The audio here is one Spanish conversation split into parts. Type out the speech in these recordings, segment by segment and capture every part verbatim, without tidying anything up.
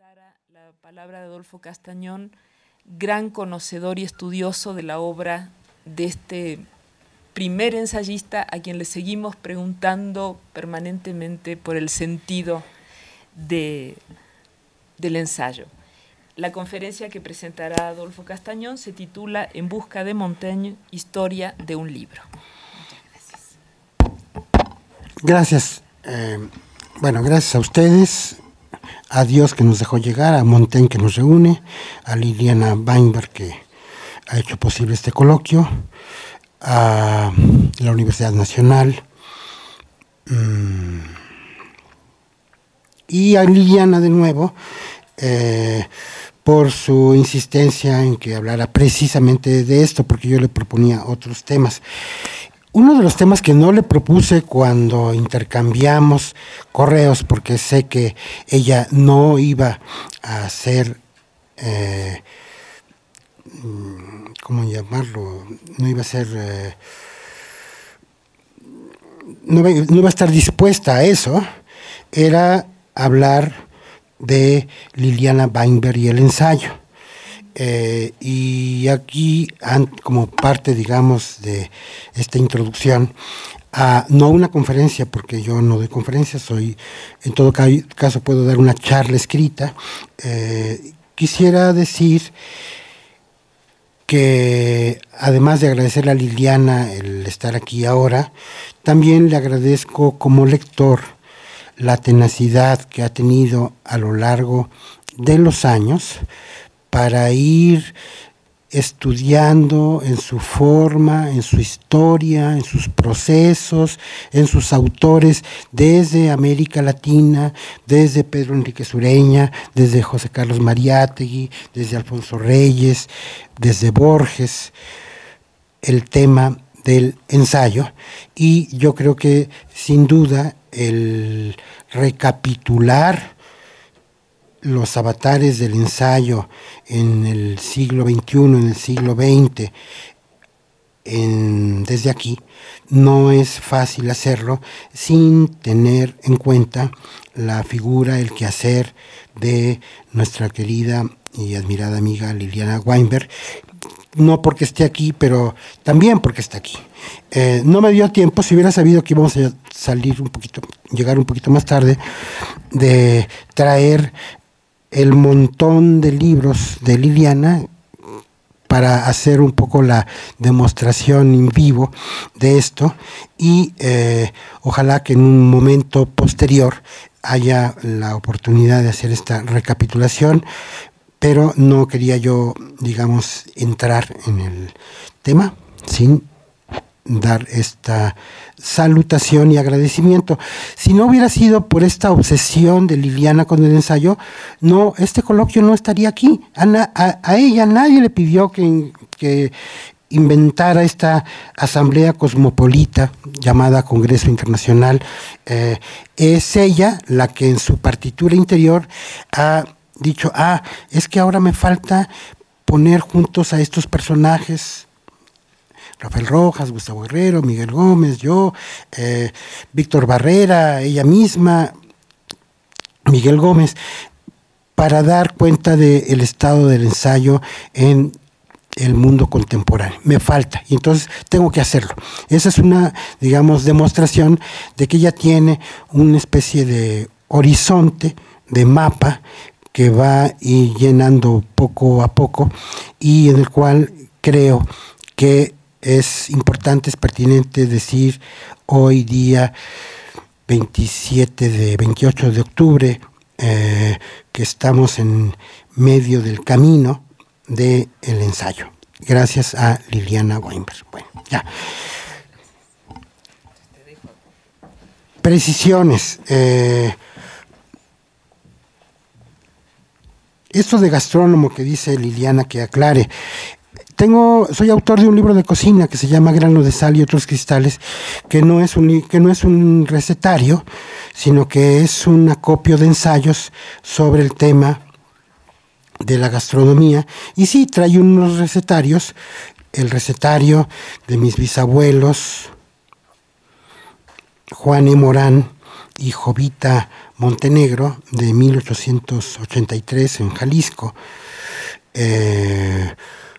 pasara la palabra de Adolfo Castañón, gran conocedor y estudioso de la obra de este primer ensayista a quien le seguimos preguntando permanentemente por el sentido de, del ensayo. La conferencia que presentará Adolfo Castañón se titula En busca de Montaigne, historia de un libro. Muchas gracias. Gracias. Eh, bueno, gracias a ustedes, a Dios que nos dejó llegar, a Montaigne que nos reúne, a Liliana Weinberg que ha hecho posible este coloquio, a la Universidad Nacional mmm, y a Liliana de nuevo, eh, por su insistencia en que hablara precisamente de esto, porque yo le proponía otros temas. Uno de los temas que no le propuse cuando intercambiamos correos, porque sé que ella no iba a hacer, eh, ¿cómo llamarlo? No iba a ser, eh, no, no iba a estar dispuesta a eso, era hablar de Liliana Weinberg y el ensayo. Eh, y aquí, como parte, digamos, de esta introducción, a no una conferencia, porque yo no doy conferencias, soy, en todo caso puedo dar una charla escrita, eh, quisiera decir que además de agradecerle a Liliana el estar aquí ahora, también le agradezco como lector la tenacidad que ha tenido a lo largo de los años para ir estudiando en su forma, en su historia, en sus procesos, en sus autores, desde América Latina, desde Pedro Enrique Sureña, desde José Carlos Mariátegui, desde Alfonso Reyes, desde Borges, el tema del ensayo. Y yo creo que, sin duda, el recapitular los avatares del ensayo en el siglo veintiuno, en el siglo veinte, en, desde aquí, no es fácil hacerlo sin tener en cuenta la figura, el quehacer de nuestra querida y admirada amiga Liliana Weinberg, no porque esté aquí, pero también porque está aquí. Eh, no me dio tiempo, si hubiera sabido que íbamos a salir un poquito, llegar un poquito más tarde, de traer el montón de libros de Liliana para hacer un poco la demostración en vivo de esto y eh, ojalá que en un momento posterior haya la oportunidad de hacer esta recapitulación, pero no quería yo, digamos, entrar en el tema sin dar esta salutación y agradecimiento. Si no hubiera sido por esta obsesión de Liliana con el ensayo, no, este coloquio no estaría aquí. A, a, a ella nadie le pidió que, que inventara esta asamblea cosmopolita llamada Congreso Internacional. Eh, es ella la que en su partitura interior ha dicho, ah, es que ahora me falta poner juntos a estos personajes, Rafael Rojas, Gustavo Guerrero, Miguel Gómez, yo, eh, Víctor Barrera, ella misma, Miguel Gómez, para dar cuenta del estado del ensayo en el mundo contemporáneo. Me falta, y entonces tengo que hacerlo. Esa es una, digamos, demostración de que ella tiene una especie de horizonte, de mapa, que va y llenando poco a poco, y en el cual creo que es importante, es pertinente decir hoy día veintisiete de, veintiocho de octubre, eh, que estamos en medio del camino del ensayo. Gracias a Liliana Weinberg. Bueno, ya. Precisiones. Eh, esto de gastrónomo que dice Liliana que aclare. Tengo, soy autor de un libro de cocina que se llama Grano de Sal y otros cristales, que no es un, que no es un recetario, sino que es un acopio de ensayos sobre el tema de la gastronomía. Y sí, trae unos recetarios, el recetario de mis bisabuelos, Juan E. Morán y Jovita Montenegro, de mil ochocientos ochenta y tres en Jalisco, eh,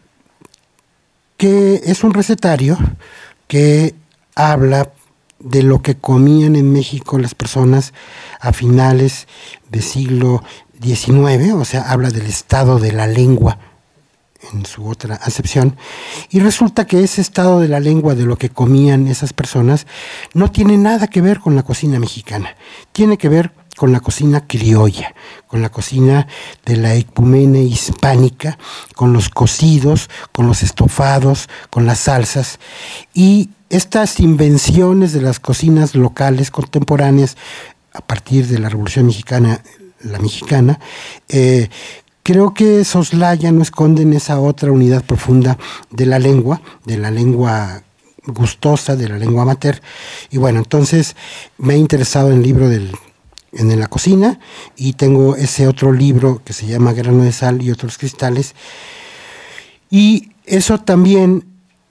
que es un recetario que habla de lo que comían en México las personas a finales del siglo diecinueve, o sea, habla del estado de la lengua en su otra acepción, y resulta que ese estado de la lengua de lo que comían esas personas no tiene nada que ver con la cocina mexicana, tiene que ver con la cocina criolla, con la cocina de la ecumene hispánica, con los cocidos, con los estofados, con las salsas, y estas invenciones de las cocinas locales contemporáneas a partir de la Revolución Mexicana, la mexicana, eh, creo que soslayan o esconden esa otra unidad profunda de la lengua, de la lengua gustosa, de la lengua mater. Y bueno, entonces me he interesado en el libro del, en la cocina, y tengo ese otro libro que se llama Grano de Sal y otros cristales. Y eso también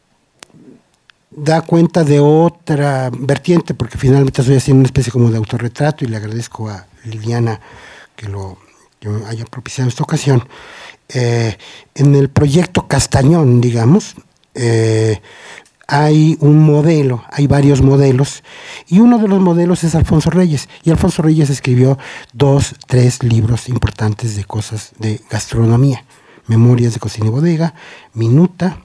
da cuenta de otra vertiente, porque finalmente estoy haciendo una especie como de autorretrato, y le agradezco a Liliana que lo que me haya propiciado esta ocasión. Eh, en el proyecto Castañón, digamos, eh, hay un modelo, hay varios modelos, y uno de los modelos es Alfonso Reyes, y Alfonso Reyes escribió dos, tres libros importantes de cosas de gastronomía: Memorias de Cocina y Bodega, Minuta,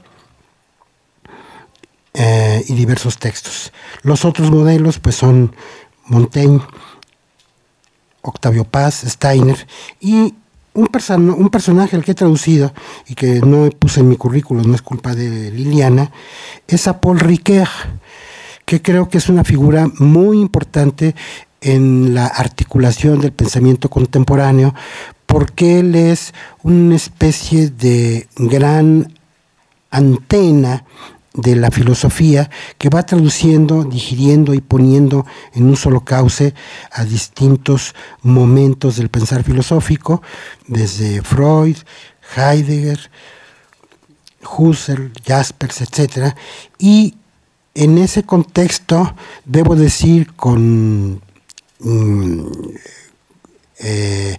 eh, y diversos textos. Los otros modelos pues son Montaigne, Octavio Paz, Steiner, y un, person un personaje al que he traducido y que no puse en mi currículum, no es culpa de Liliana, es a Paul Ricoeur, que creo que es una figura muy importante en la articulación del pensamiento contemporáneo, porque él es una especie de gran antena de la filosofía que va traduciendo, digiriendo y poniendo en un solo cauce a distintos momentos del pensar filosófico, desde Freud, Heidegger, Husserl, Jaspers, etcétera. Y en ese contexto debo decir con mm, eh,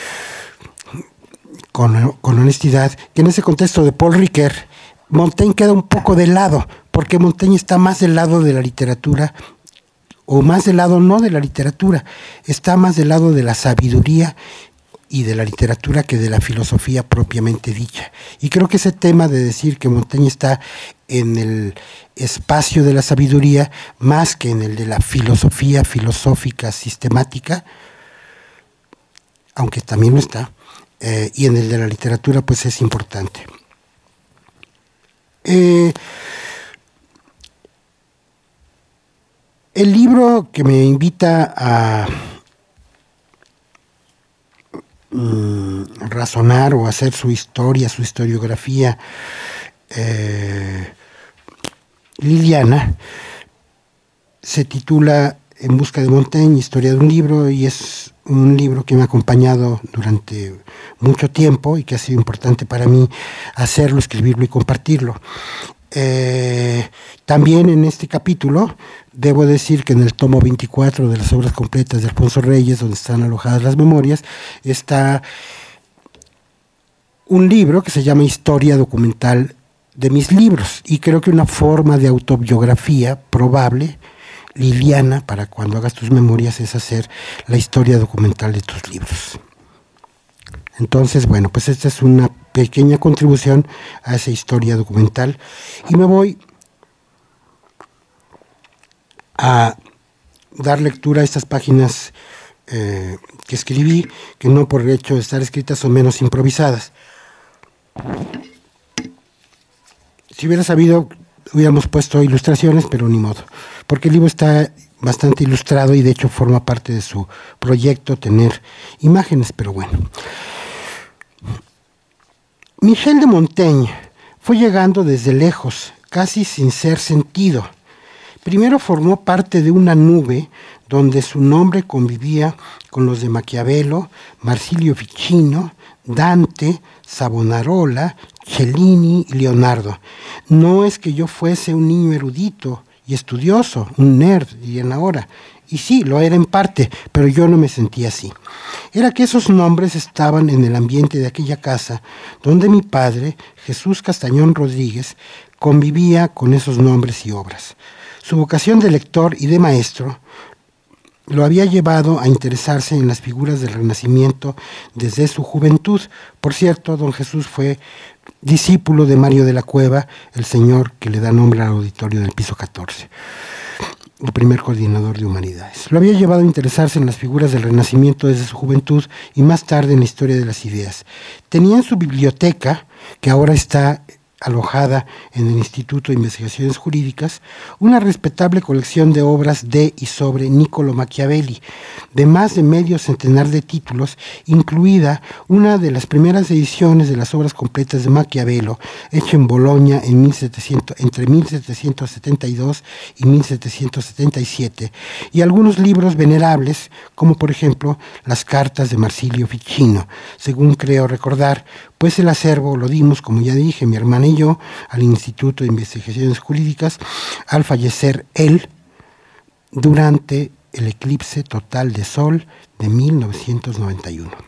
con, con honestidad que en ese contexto de Paul Ricoeur, Montaigne queda un poco de lado, porque Montaigne está más del lado de la literatura, o más del lado no de la literatura, está más del lado de la sabiduría y de la literatura que de la filosofía propiamente dicha. Y creo que ese tema de decir que Montaigne está en el espacio de la sabiduría más que en el de la filosofía filosófica sistemática, aunque también lo está, eh, y en el de la literatura pues es importante. Eh, el libro que me invita a mm, razonar o hacer su historia, su historiografía, eh, Liliana, se titula En busca de Montaigne, historia de un libro, y es un libro que me ha acompañado durante mucho tiempo y que ha sido importante para mí hacerlo, escribirlo y compartirlo. Eh, también en este capítulo debo decir que en el tomo veinticuatro de las obras completas de Alfonso Reyes, donde están alojadas las memorias, está un libro que se llama Historia Documental de mis libros, y creo que una forma de autobiografía probable, Liliana, para cuando hagas tus memorias, es hacer la historia documental de tus libros. Entonces, bueno, pues esta es una pequeña contribución a esa historia documental, y me voy a dar lectura a estas páginas eh, que escribí, que no por el hecho de estar escritas son menos improvisadas. Si hubiera sabido, hubiéramos puesto ilustraciones, pero ni modo, porque el libro está bastante ilustrado y de hecho forma parte de su proyecto tener imágenes, pero bueno. Michel de Montaigne fue llegando desde lejos, casi sin ser sentido. Primero formó parte de una nube donde su nombre convivía con los de Maquiavelo, Marsilio Ficino, Dante, Savonarola, Cellini y Leonardo. No es que yo fuese un niño erudito y estudioso, un nerd, dirían ahora, Y sí, lo era en parte, pero yo no me sentía así. Era que esos nombres estaban en el ambiente de aquella casa donde mi padre, Jesús Castañón Rodríguez, convivía con esos nombres y obras. Su vocación de lector y de maestro lo había llevado a interesarse en las figuras del Renacimiento desde su juventud. Por cierto, don Jesús fue discípulo de Mario de la Cueva, el señor que le da nombre al auditorio del piso catorce, el primer coordinador de humanidades. Lo había llevado a interesarse en las figuras del Renacimiento desde su juventud y más tarde en la historia de las ideas. Tenía en su biblioteca, que ahora está alojada en el Instituto de Investigaciones Jurídicas, una respetable colección de obras de y sobre Niccolò Machiavelli, de más de medio centenar de títulos, incluida una de las primeras ediciones de las obras completas de Maquiavelo, hecha en Bolonia en mil setecientos, entre mil setecientos setenta y dos y mil setecientos setenta y siete, y algunos libros venerables, como por ejemplo las cartas de Marsilio Ficino, según creo recordar, pues el acervo lo dimos, como ya dije, mi hermana y yo, al Instituto de Investigaciones Jurídicas, al fallecer él durante el eclipse total de sol de mil novecientos noventa y uno.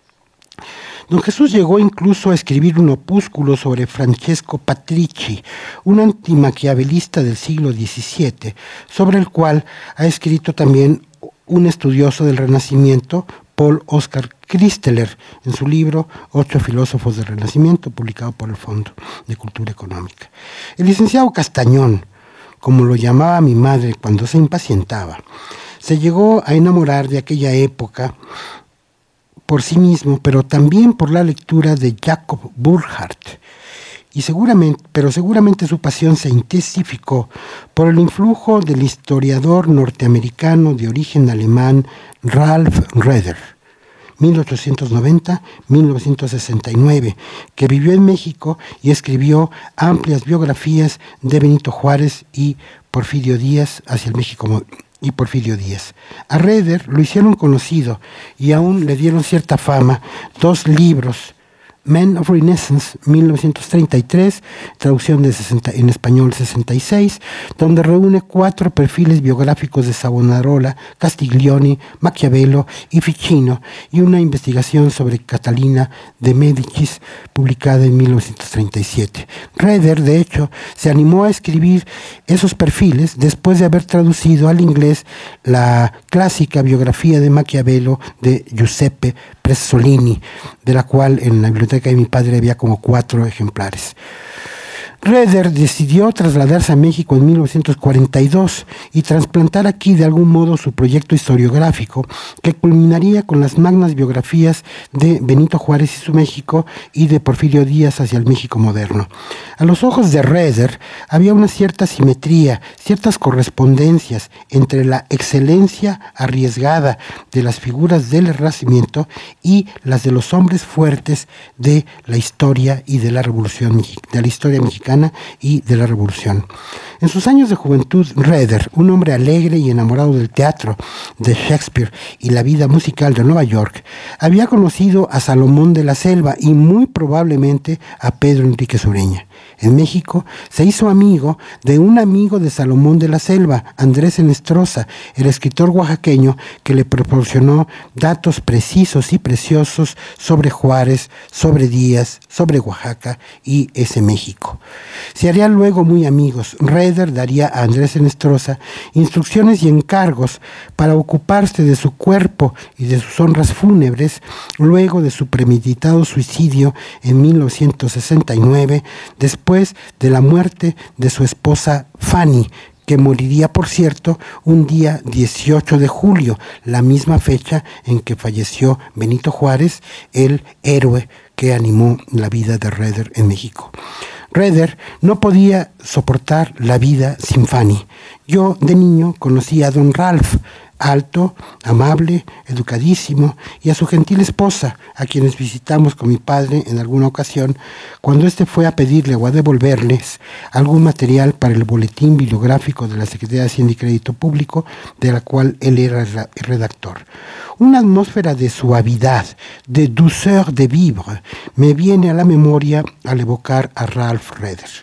Don Jesús llegó incluso a escribir un opúsculo sobre Francesco Patrici, un antimaquiavelista del siglo diecisiete, sobre el cual ha escrito también un estudioso del Renacimiento, Paul Oscar Christeler, en su libro Ocho filósofos del Renacimiento, publicado por el Fondo de Cultura Económica. El licenciado Castañón, como lo llamaba mi madre cuando se impacientaba, se llegó a enamorar de aquella época por sí mismo, pero también por la lectura de Jacob Burckhardt, y seguramente, pero seguramente su pasión se intensificó por el influjo del historiador norteamericano de origen alemán Ralph Roeder, mil ochocientos noventa a mil novecientos sesenta y nueve, que vivió en México y escribió amplias biografías de Benito Juárez y Porfirio Díaz hacia el México y Porfirio Díaz. A Roeder lo hicieron conocido y aún le dieron cierta fama dos libros: Men of Renaissance, mil novecientos treinta y tres, traducción de sesenta, en español sesenta y seis, donde reúne cuatro perfiles biográficos de Savonarola, Castiglioni, Maquiavelo y Ficino, y una investigación sobre Catalina de Médicis, publicada en mil novecientos treinta y siete. Roeder, de hecho, se animó a escribir esos perfiles después de haber traducido al inglés la clásica biografía de Maquiavelo de Giuseppe Prezzolini, de la cual en la biblioteca de mi padre había como cuatro ejemplares. Roeder decidió trasladarse a México en mil novecientos cuarenta y dos y trasplantar aquí de algún modo su proyecto historiográfico, que culminaría con las magnas biografías de Benito Juárez y su México y de Porfirio Díaz hacia el México moderno. A los ojos de Roeder había una cierta simetría, ciertas correspondencias entre la excelencia arriesgada de las figuras del Renacimiento y las de los hombres fuertes de la historia y de la revolución, de la historia mexicana y de la Revolución. En sus años de juventud, Roeder, un hombre alegre y enamorado del teatro, de Shakespeare y la vida musical de Nueva York, había conocido a Salomón de la Selva y muy probablemente a Pedro Enríquez Ureña. En México se hizo amigo de un amigo de Salomón de la Selva, Andrés Enestrosa, el escritor oaxaqueño que le proporcionó datos precisos y preciosos sobre Juárez, sobre Díaz, sobre Oaxaca y ese México. Se harían luego muy amigos. Roeder daría a Andrés Enestrosa instrucciones y encargos para ocuparse de su cuerpo y de sus honras fúnebres luego de su premeditado suicidio en mil novecientos sesenta y nueve, después de la muerte de su esposa Fanny, que moriría, por cierto, un día dieciocho de julio, la misma fecha en que falleció Benito Juárez, el héroe que animó la vida de Roeder en México. Roeder no podía soportar la vida sin Fanny. Yo, de niño, conocí a don Ralph, alto, amable, educadísimo, y a su gentil esposa, a quienes visitamos con mi padre en alguna ocasión, cuando éste fue a pedirle o a devolverles algún material para el boletín bibliográfico de la Secretaría de Hacienda y Crédito Público, de la cual él era el redactor. Una atmósfera de suavidad, de douceur de vivre, me viene a la memoria al evocar a Ralph Roeder.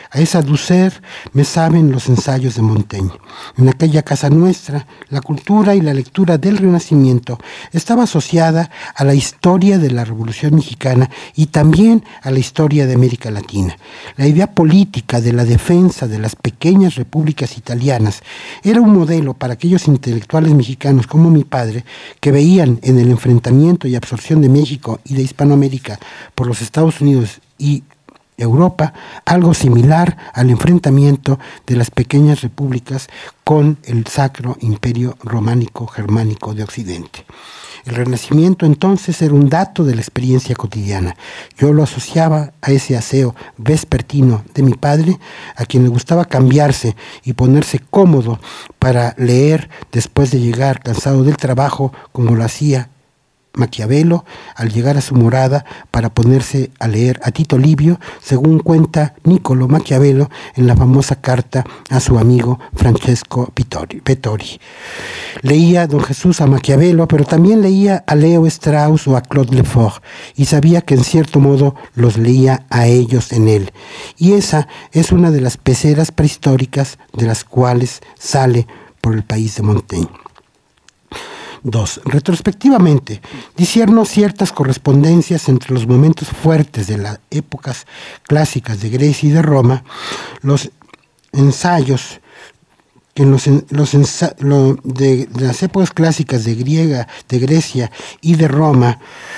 A esa douceur me saben los ensayos de Montaigne. En aquella casa nuestra, la cultura y la lectura del Renacimiento estaba asociada a la historia de la Revolución Mexicana y también a la historia de América Latina. La idea política de la defensa de las pequeñas repúblicas italianas era un modelo para aquellos intelectuales mexicanos como mi padre, que veían en el enfrentamiento y absorción de México y de Hispanoamérica por los Estados Unidos y Europa, algo similar al enfrentamiento de las pequeñas repúblicas con el Sacro Imperio Románico Germánico de Occidente. El Renacimiento entonces era un dato de la experiencia cotidiana. Yo lo asociaba a ese aseo vespertino de mi padre, a quien le gustaba cambiarse y ponerse cómodo para leer después de llegar cansado del trabajo, como lo hacía Maquiavelo al llegar a su morada para ponerse a leer a Tito Livio, según cuenta Niccolò Maquiavelo en la famosa carta a su amigo Francesco Vettori. Leía don Jesús a Maquiavelo, pero también leía a Leo Strauss o a Claude Lefort, y sabía que en cierto modo los leía a ellos en él. Y esa es una de las peceras prehistóricas de las cuales sale por el país de Montaigne. Dos. Retrospectivamente, discierno ciertas correspondencias entre los momentos fuertes de las épocas clásicas de Grecia y de Roma, los ensayos que en los, los ensa, lo, de, de las épocas clásicas de, Griega, de Grecia y de Roma,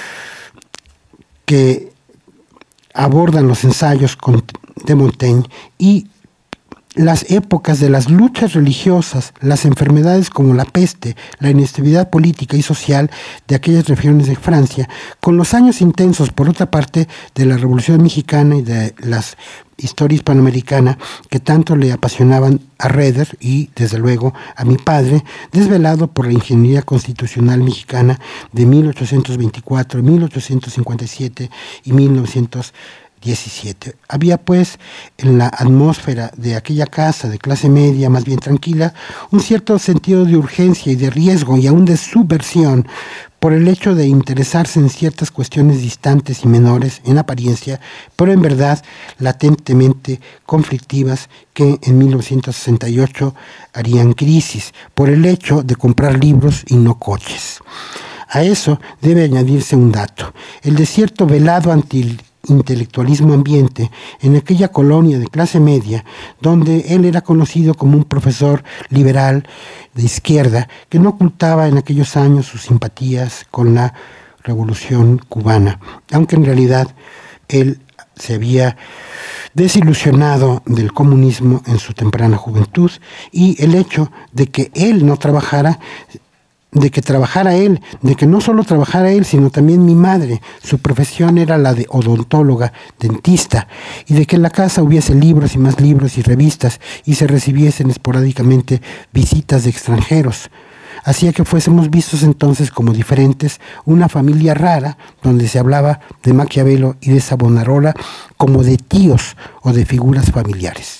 que abordan los ensayos con, de Montaigne, y las épocas de las luchas religiosas, las enfermedades como la peste, la inestabilidad política y social de aquellas regiones de Francia, con los años intensos, por otra parte, de la Revolución Mexicana y de las historia hispanoamericana que tanto le apasionaban a Roeder y, desde luego, a mi padre, desvelado por la ingeniería constitucional mexicana de mil ochocientos veinticuatro, mil ochocientos cincuenta y siete y mil novecientos diecisiete. Había pues en la atmósfera de aquella casa de clase media más bien tranquila un cierto sentido de urgencia y de riesgo y aún de subversión por el hecho de interesarse en ciertas cuestiones distantes y menores en apariencia, pero en verdad latentemente conflictivas, que en mil novecientos sesenta y ocho harían crisis por el hecho de comprar libros y no coches. A eso debe añadirse un dato: el desierto velado ante el intelectualismo ambiente en aquella colonia de clase media, donde él era conocido como un profesor liberal de izquierda que no ocultaba en aquellos años sus simpatías con la revolución cubana, aunque en realidad él se había desilusionado del comunismo en su temprana juventud, y el hecho de que él no trabajara de que trabajara él, de que no solo trabajara él, sino también mi madre. Su profesión era la de odontóloga, dentista, y de que en la casa hubiese libros y más libros y revistas, y se recibiesen esporádicamente visitas de extranjeros. Hacía que fuésemos vistos entonces como diferentes, una familia rara, donde se hablaba de Maquiavelo y de Savonarola como de tíos o de figuras familiares.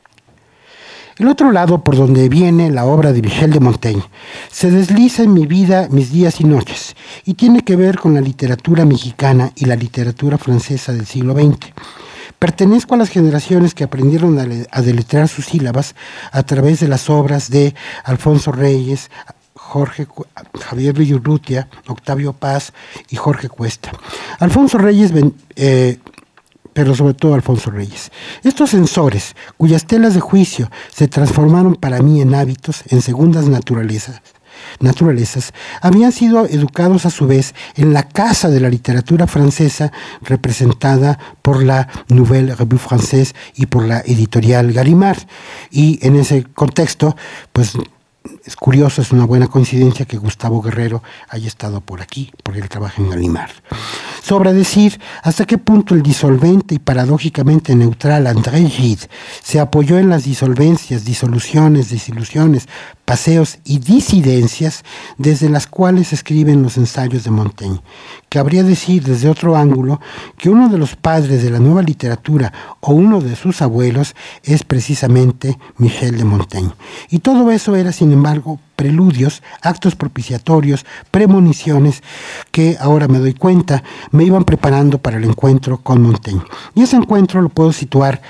El otro lado por donde viene la obra de Michel de Montaigne se desliza en mi vida, mis días y noches, y tiene que ver con la literatura mexicana y la literatura francesa del siglo veinte. Pertenezco a las generaciones que aprendieron a deletrear sus sílabas a través de las obras de Alfonso Reyes, Jorge, Javier Villurrutia, Octavio Paz y Jorge Cuesta. Alfonso Reyes... Eh, pero sobre todo Alfonso Reyes. Estos censores, cuyas telas de juicio se transformaron para mí en hábitos, en segundas naturalezas, naturalezas, habían sido educados a su vez en la casa de la literatura francesa, representada por la Nouvelle Revue Française y por la editorial Gallimard. Y en ese contexto, pues es curioso, es una buena coincidencia que Gustavo Guerrero haya estado por aquí, porque él trabaja en Gallimard. Sobra decir hasta qué punto el disolvente y paradójicamente neutral André Gide se apoyó en las disolvencias, disoluciones, desilusiones, paseos y disidencias desde las cuales escriben los ensayos de Montaigne. Cabría decir desde otro ángulo que uno de los padres de la nueva literatura o uno de sus abuelos es precisamente Michel de Montaigne. Y todo eso era, sin embargo, preludios, actos propiciatorios, premoniciones que, ahora me doy cuenta, me iban preparando para el encuentro con Montaigne. Y ese encuentro lo puedo situar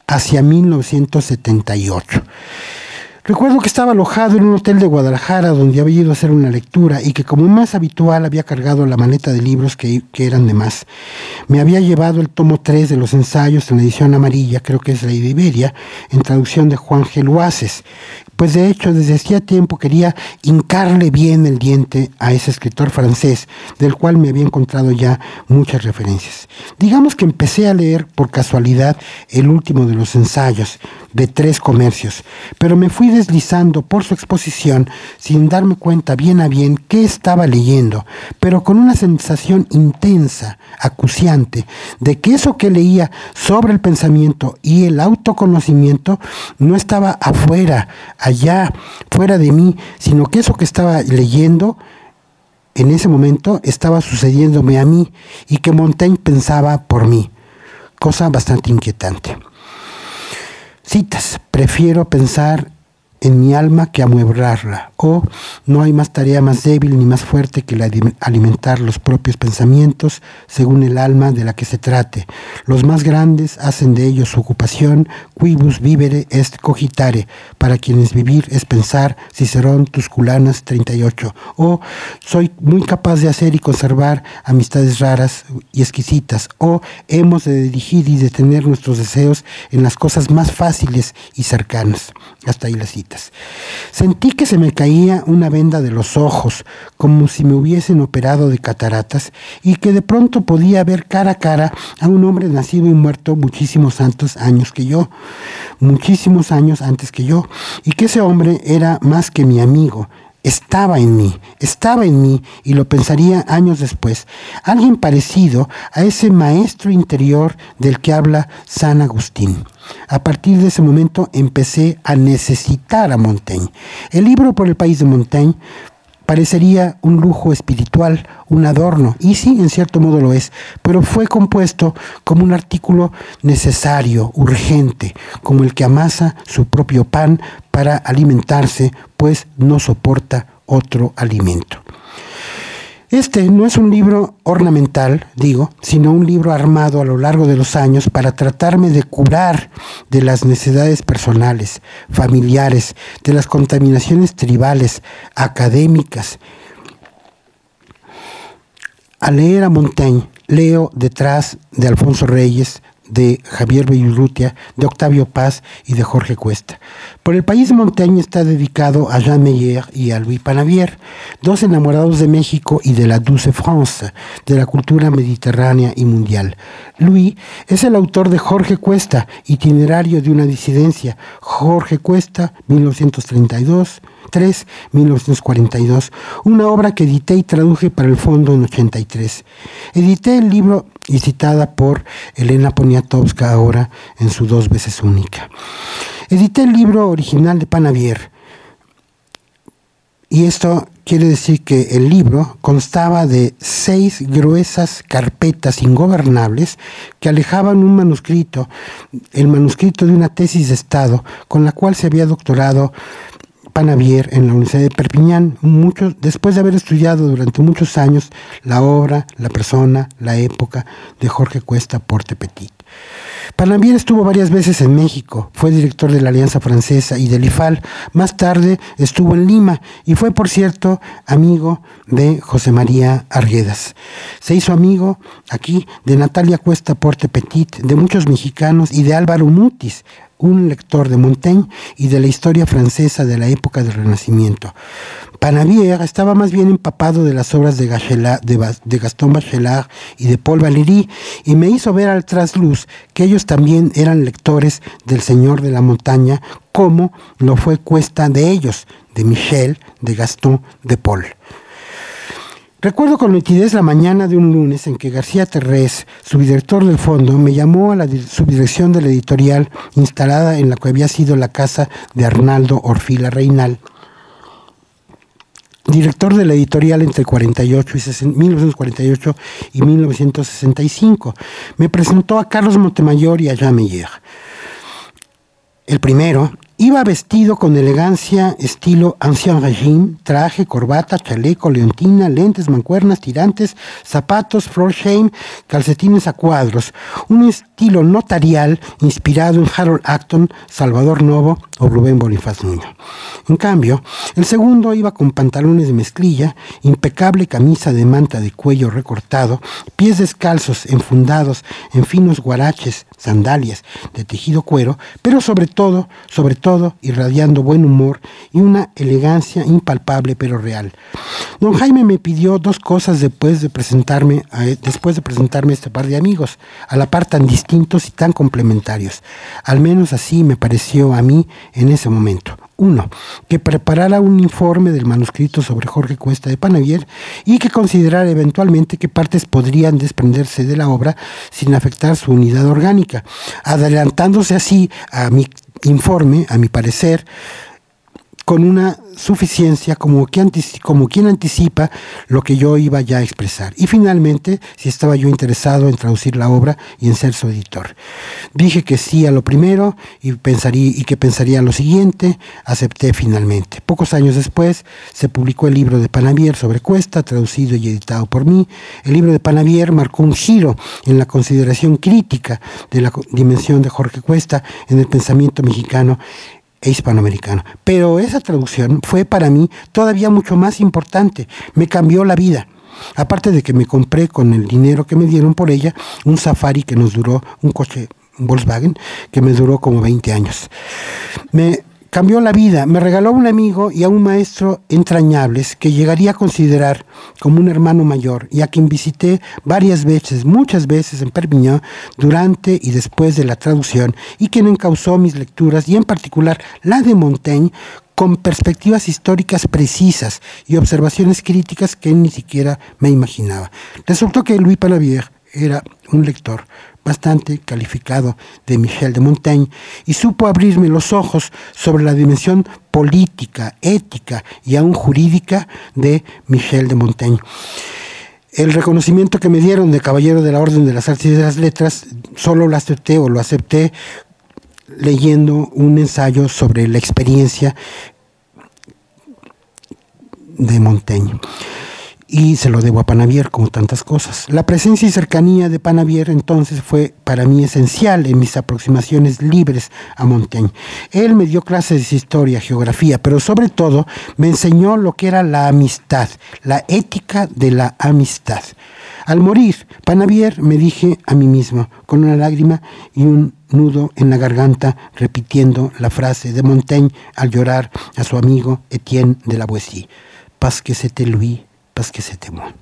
hacia mil novecientos setenta y ocho. Recuerdo que estaba alojado en un hotel de Guadalajara donde había ido a hacer una lectura y que, como más habitual, había cargado la maleta de libros que, que eran de más. Me había llevado el tomo tres de los ensayos en la edición amarilla, creo que es la de Iberia, en traducción de Juan G. Luaces. Pues de hecho, desde hacía tiempo quería hincarle bien el diente a ese escritor francés, del cual me había encontrado ya muchas referencias. Digamos que empecé a leer por casualidad el último de los ensayos, de Tres Comercios, pero me fui deslizando por su exposición sin darme cuenta bien a bien qué estaba leyendo, pero con una sensación intensa, acuciante, de que eso que leía sobre el pensamiento y el autoconocimiento no estaba afuera, allá, fuera de mí, sino que eso que estaba leyendo en ese momento estaba sucediéndome a mí y que Montaigne pensaba por mí, cosa bastante inquietante. Citas: prefiero pensar en mi alma que amueblarla, o no hay más tarea más débil ni más fuerte que la de alimentar los propios pensamientos según el alma de la que se trate. Los más grandes hacen de ellos su ocupación, quibus vivere est cogitare, para quienes vivir es pensar, Cicerón, Tusculanas treinta y ocho, o soy muy capaz de hacer y conservar amistades raras y exquisitas, o hemos de dirigir y detener nuestros deseos en las cosas más fáciles y cercanas. Hasta ahí la cita. Sentí que se me caía una venda de los ojos, como si me hubiesen operado de cataratas, y que de pronto podía ver cara a cara a un hombre nacido y muerto muchísimos santos años que yo, muchísimos años antes que yo, y que ese hombre era más que mi amigo. Estaba en mí, estaba en mí, y lo pensaría años después. Alguien parecido a ese maestro interior del que habla San Agustín. A partir de ese momento empecé a necesitar a Montaigne. El libro Por el país de Montaigne parecería un lujo espiritual, un adorno, y sí, en cierto modo lo es, pero fue compuesto como un artículo necesario, urgente, como el que amasa su propio pan para alimentarse, pues no soporta otro alimento. Este no es un libro ornamental, digo, sino un libro armado a lo largo de los años para tratarme de curar de las necesidades personales, familiares, de las contaminaciones tribales, académicas. Al leer a Montaigne, leo detrás de Alfonso Reyes, de Javier Beirrutia, de Octavio Paz y de Jorge Cuesta. Por el país de Montaigne está dedicado a Jean Meyer y a Louis Panavier, dos enamorados de México y de la Douce France, de la cultura mediterránea y mundial. Louis es el autor de Jorge Cuesta, Itinerario de una disidencia. Jorge Cuesta, mil novecientos treinta y dos, tres, mil novecientos cuarenta y dos, una obra que edité y traduje para el Fondo en ochenta y tres. Edité el libro y citada por Elena Poniatowska ahora en su dos veces única. Edité el libro original de Panavier, y esto quiere decir que el libro constaba de seis gruesas carpetas ingobernables que alejaban un manuscrito, el manuscrito de una tesis de Estado con la cual se había doctorado Panavier en la Universidad de Perpiñán, muchos, después de haber estudiado durante muchos años la obra, la persona, la época de Jorge Cuesta Porte Petit. Panavier estuvo varias veces en México, fue director de la Alianza Francesa y del I F A L, más tarde estuvo en Lima y fue, por cierto, amigo de José María Arguedas. Se hizo amigo aquí de Natalia Cuesta Porte Petit, de muchos mexicanos y de Álvaro Mutis, un lector de Montaigne y de la historia francesa de la época del Renacimiento. Panavier estaba más bien empapado de las obras de, Gachelard, de, de Gastón Bachelard y de Paul Valéry, y me hizo ver al trasluz que ellos también eran lectores del Señor de la Montaña, como lo fue Cuesta de ellos, de Michel, de Gastón, de Paul. Recuerdo con nitidez la mañana de un lunes en que García Terrés, subdirector del Fondo, me llamó a la subdirección de la editorial instalada en la que había sido la casa de Arnaldo Orfila Reynal, director de la editorial entre mil novecientos cuarenta y ocho y mil novecientos sesenta y cinco. Me presentó a Carlos Montemayor y a Jean Meyer. El primero Iba vestido con elegancia estilo ancien régime, traje, corbata, chaleco, leontina, lentes, mancuernas, tirantes, zapatos, Florsheim, calcetines a cuadros. Un estilo notarial inspirado en Harold Acton, Salvador Novo o Rubén Bonifaz Nuño. En cambio, el segundo iba con pantalones de mezclilla, impecable camisa de manta de cuello recortado, pies descalzos enfundados en finos guaraches, sandalias de tejido cuero, pero sobre todo, sobre todo, irradiando buen humor y una elegancia impalpable pero real. Don Jaime me pidió dos cosas después de presentarme a, después de presentarme a este par de amigos, a la par tan distintos y tan complementarios. Al menos así me pareció a mí en ese momento. Uno, que preparara un informe del manuscrito sobre Jorge Cuesta de Panavier y que considerara eventualmente qué partes podrían desprenderse de la obra sin afectar su unidad orgánica, adelantándose así a mi informe, a mi parecer, con una suficiencia como, que antici- como quien anticipa lo que yo iba ya a expresar. Y finalmente, si estaba yo interesado en traducir la obra y en ser su editor. Dije que sí a lo primero y, pensaría, y que pensaría lo siguiente, acepté finalmente. Pocos años después se publicó el libro de Panavier sobre Cuesta, traducido y editado por mí. El libro de Panavier marcó un giro en la consideración crítica de la dimensión de Jorge Cuesta en el pensamiento mexicano e hispanoamericano. Pero esa traducción fue para mí todavía mucho más importante. Me cambió la vida. Aparte de que me compré con el dinero que me dieron por ella un Safari que nos duró, un coche un Volkswagen, que me duró como veinte años. Me cambió la vida, me regaló a un amigo y a un maestro entrañables que llegaría a considerar como un hermano mayor y a quien visité varias veces, muchas veces en Perpiñán durante y después de la traducción y quien encauzó mis lecturas y en particular la de Montaigne con perspectivas históricas precisas y observaciones críticas que ni siquiera me imaginaba. Resultó que Louis Panavier era un lector bastante calificado de Michel de Montaigne y supo abrirme los ojos sobre la dimensión política, ética y aún jurídica de Michel de Montaigne. El reconocimiento que me dieron de Caballero de la Orden de las Artes y de las Letras solo lo acepté o lo acepté leyendo un ensayo sobre la experiencia de Montaigne. Y se lo debo a Panavier, como tantas cosas. La presencia y cercanía de Panavier entonces fue para mí esencial en mis aproximaciones libres a Montaigne. Él me dio clases de historia, geografía, pero sobre todo me enseñó lo que era la amistad, la ética de la amistad. Al morir, Panavier, me dije a mí mismo, con una lágrima y un nudo en la garganta, repitiendo la frase de Montaigne al llorar a su amigo Etienne de la Boétie: parce que c'était lui, parce que c'était moi.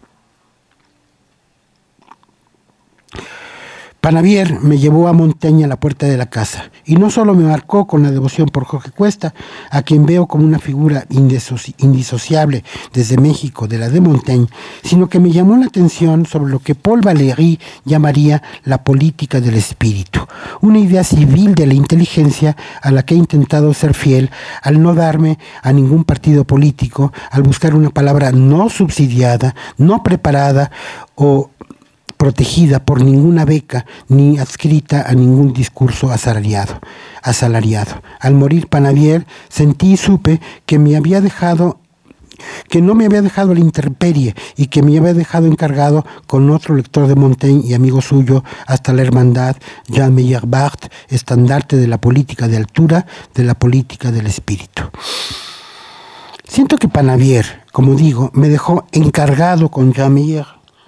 Panavier me llevó a Montaigne a la puerta de la casa, y no solo me marcó con la devoción por Jorge Cuesta, a quien veo como una figura indisociable desde México de la de Montaigne, sino que me llamó la atención sobre lo que Paul Valéry llamaría la política del espíritu, una idea civil de la inteligencia a la que he intentado ser fiel al no darme a ningún partido político, al buscar una palabra no subsidiada, no preparada o protegida por ninguna beca ni adscrita a ningún discurso asalariado. asalariado. Al morir Panavier, sentí y supe que me había dejado, que no me había dejado a la intemperie y que me había dejado encargado con otro lector de Montaigne y amigo suyo hasta la hermandad, Jean Meyer-Barth, estandarte de la política de altura, de la política del espíritu. Siento que Panavier, como digo, me dejó encargado con Jean Meyer.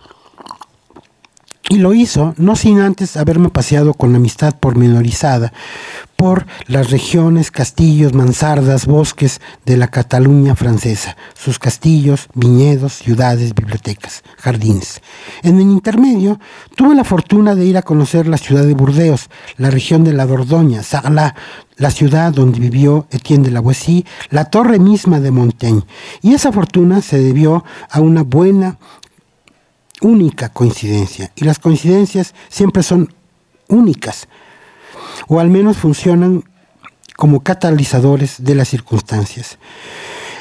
Y lo hizo no sin antes haberme paseado con amistad pormenorizada por las regiones, castillos, mansardas, bosques de la Cataluña francesa, sus castillos, viñedos, ciudades, bibliotecas, jardines. En el intermedio tuve la fortuna de ir a conocer la ciudad de Burdeos, la región de la Dordoña, Sarlat, la ciudad donde vivió Etienne de la Boétie, la torre misma de Montaigne. Y esa fortuna se debió a una buena única coincidencia, y las coincidencias siempre son únicas, o al menos funcionan como catalizadores de las circunstancias.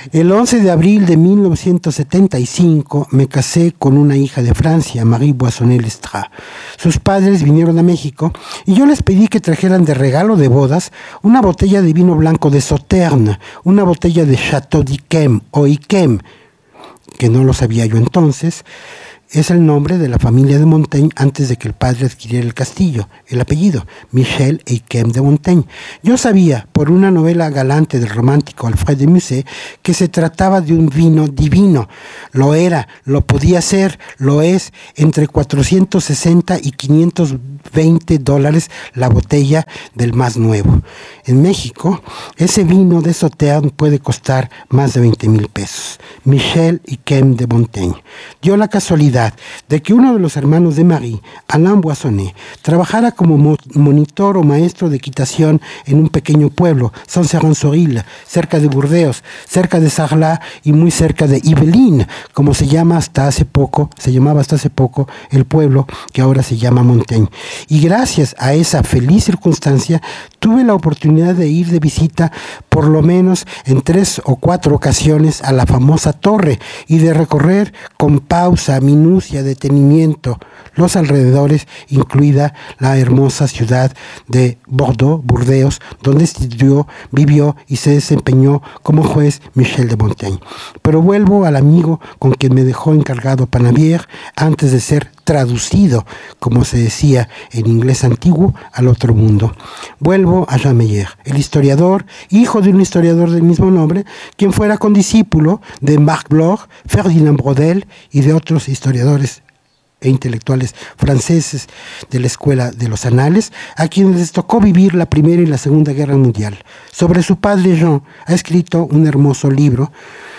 El once de abril de mil novecientos setenta y cinco me casé con una hija de Francia, Marie Boissonnet-Lestrade. Sus padres vinieron a México y yo les pedí que trajeran de regalo de bodas una botella de vino blanco de Sauternes, una botella de Château d'Yquem o Yquem, que no lo sabía yo entonces. Es el nombre de la familia de Montaigne antes de que el padre adquiriera el castillo, el apellido, Michel et Yquem de Montaigne. Yo sabía, por una novela galante del romántico Alfred de Musset, que se trataba de un vino divino. Lo era, lo podía ser, lo es, entre cuatrocientos sesenta y quinientos veinte dólares la botella del más nuevo. En México, ese vino de Sauternes puede costar más de veinte mil pesos. Michel et Yquem de Montaigne. Dio la casualidad de que uno de los hermanos de Marie, Alain Boissonnet, trabajara como mo monitor o maestro de equitación en un pequeño pueblo, Saint-Cyr-en-Sorille, cerca de Burdeos, cerca de Sarlat y muy cerca de Yvelines, como se llama hasta hace poco, se llamaba hasta hace poco el pueblo que ahora se llama Montaigne. Y gracias a esa feliz circunstancia, tuve la oportunidad de ir de visita por lo menos en tres o cuatro ocasiones a la famosa torre y de recorrer con pausa, minucia, detenimiento los alrededores, incluida la hermosa ciudad de Bordeaux, Burdeos, donde estudió, vivió y se desempeñó como juez Michel de Montaigne. Pero vuelvo al amigo con quien me dejó encargado Panavier antes de ser traducido, como se decía en inglés antiguo, al otro mundo. Vuelvo a Jean Meyer, el historiador, hijo de un historiador del mismo nombre, quien fuera condiscípulo de Marc Bloch, Ferdinand Braudel y de otros historiadores e intelectuales franceses de la Escuela de los Anales, a quienes les tocó vivir la Primera y la Segunda Guerra Mundial. Sobre su padre Jean ha escrito un hermoso libro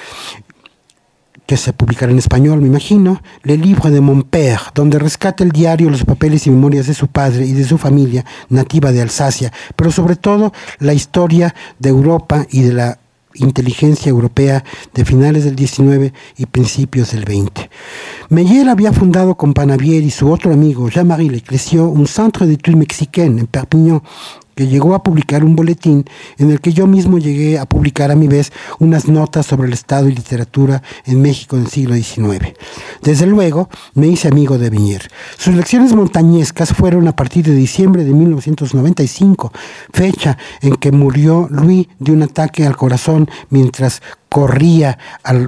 que se publicará en español, me imagino, Le Livre de Mon Père, donde rescata el diario, los papeles y memorias de su padre y de su familia nativa de Alsacia, pero sobre todo la historia de Europa y de la inteligencia europea de finales del diecinueve y principios del veinte. Meyer había fundado con Panavier y su otro amigo Jean-Marie Leclésio un Centre d'études mexicaines en Perpignan, que llegó a publicar un boletín en el que yo mismo llegué a publicar a mi vez unas notas sobre el estado y literatura en México del siglo diecinueve. Desde luego, me hice amigo de Meyer. Sus lecciones montañescas fueron a partir de diciembre de mil novecientos noventa y cinco, fecha en que murió Louis de un ataque al corazón mientras corría al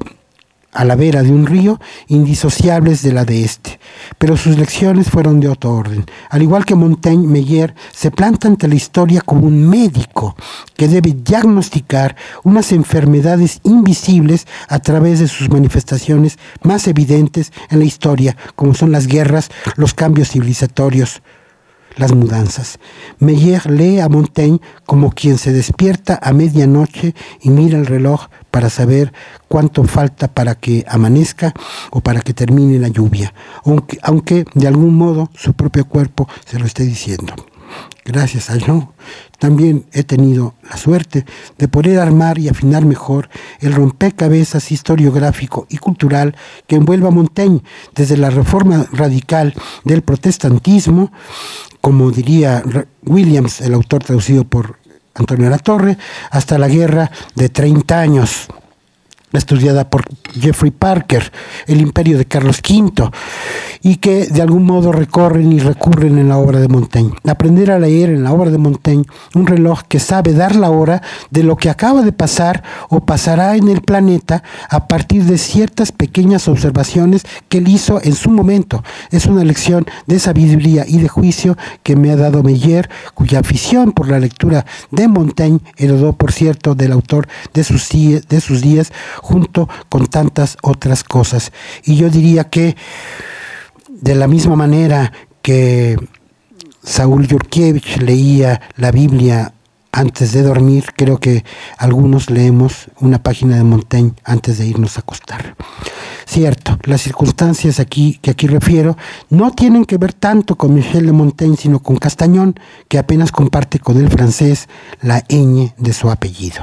a la vera de un río, indisociables de la de este. Pero sus lecciones fueron de otro orden. Al igual que Montaigne, Meyer se planta ante la historia como un médico que debe diagnosticar unas enfermedades invisibles a través de sus manifestaciones más evidentes en la historia, como son las guerras, los cambios civilizatorios, las mudanzas. Meyer lee a Montaigne como quien se despierta a medianoche y mira el reloj para saber cuánto falta para que amanezca o para que termine la lluvia, aunque, aunque de algún modo su propio cuerpo se lo esté diciendo. Gracias a Jean, también he tenido la suerte de poder armar y afinar mejor el rompecabezas historiográfico y cultural que envuelve a Montaigne desde la reforma radical del protestantismo, como diría Williams, el autor traducido por Antonio Latorre, hasta la guerra de treinta años, estudiada por Jeffrey Parker, el imperio de Carlos quinto, y que de algún modo recorren y recurren en la obra de Montaigne. Aprender a leer en la obra de Montaigne un reloj que sabe dar la hora de lo que acaba de pasar o pasará en el planeta a partir de ciertas pequeñas observaciones que él hizo en su momento. Es una lección de sabiduría y de juicio que me ha dado Meyer, cuya afición por la lectura de Montaigne heredó, por cierto, del autor de sus, de sus días, junto con tantas otras cosas. Y yo diría que de la misma manera que Saúl Yurkiewicz leía la Biblia antes de dormir, creo que algunos leemos una página de Montaigne antes de irnos a acostar. Cierto, las circunstancias aquí que aquí refiero no tienen que ver tanto con Michel de Montaigne, sino con Castañón, que apenas comparte con el francés la ñ de su apellido.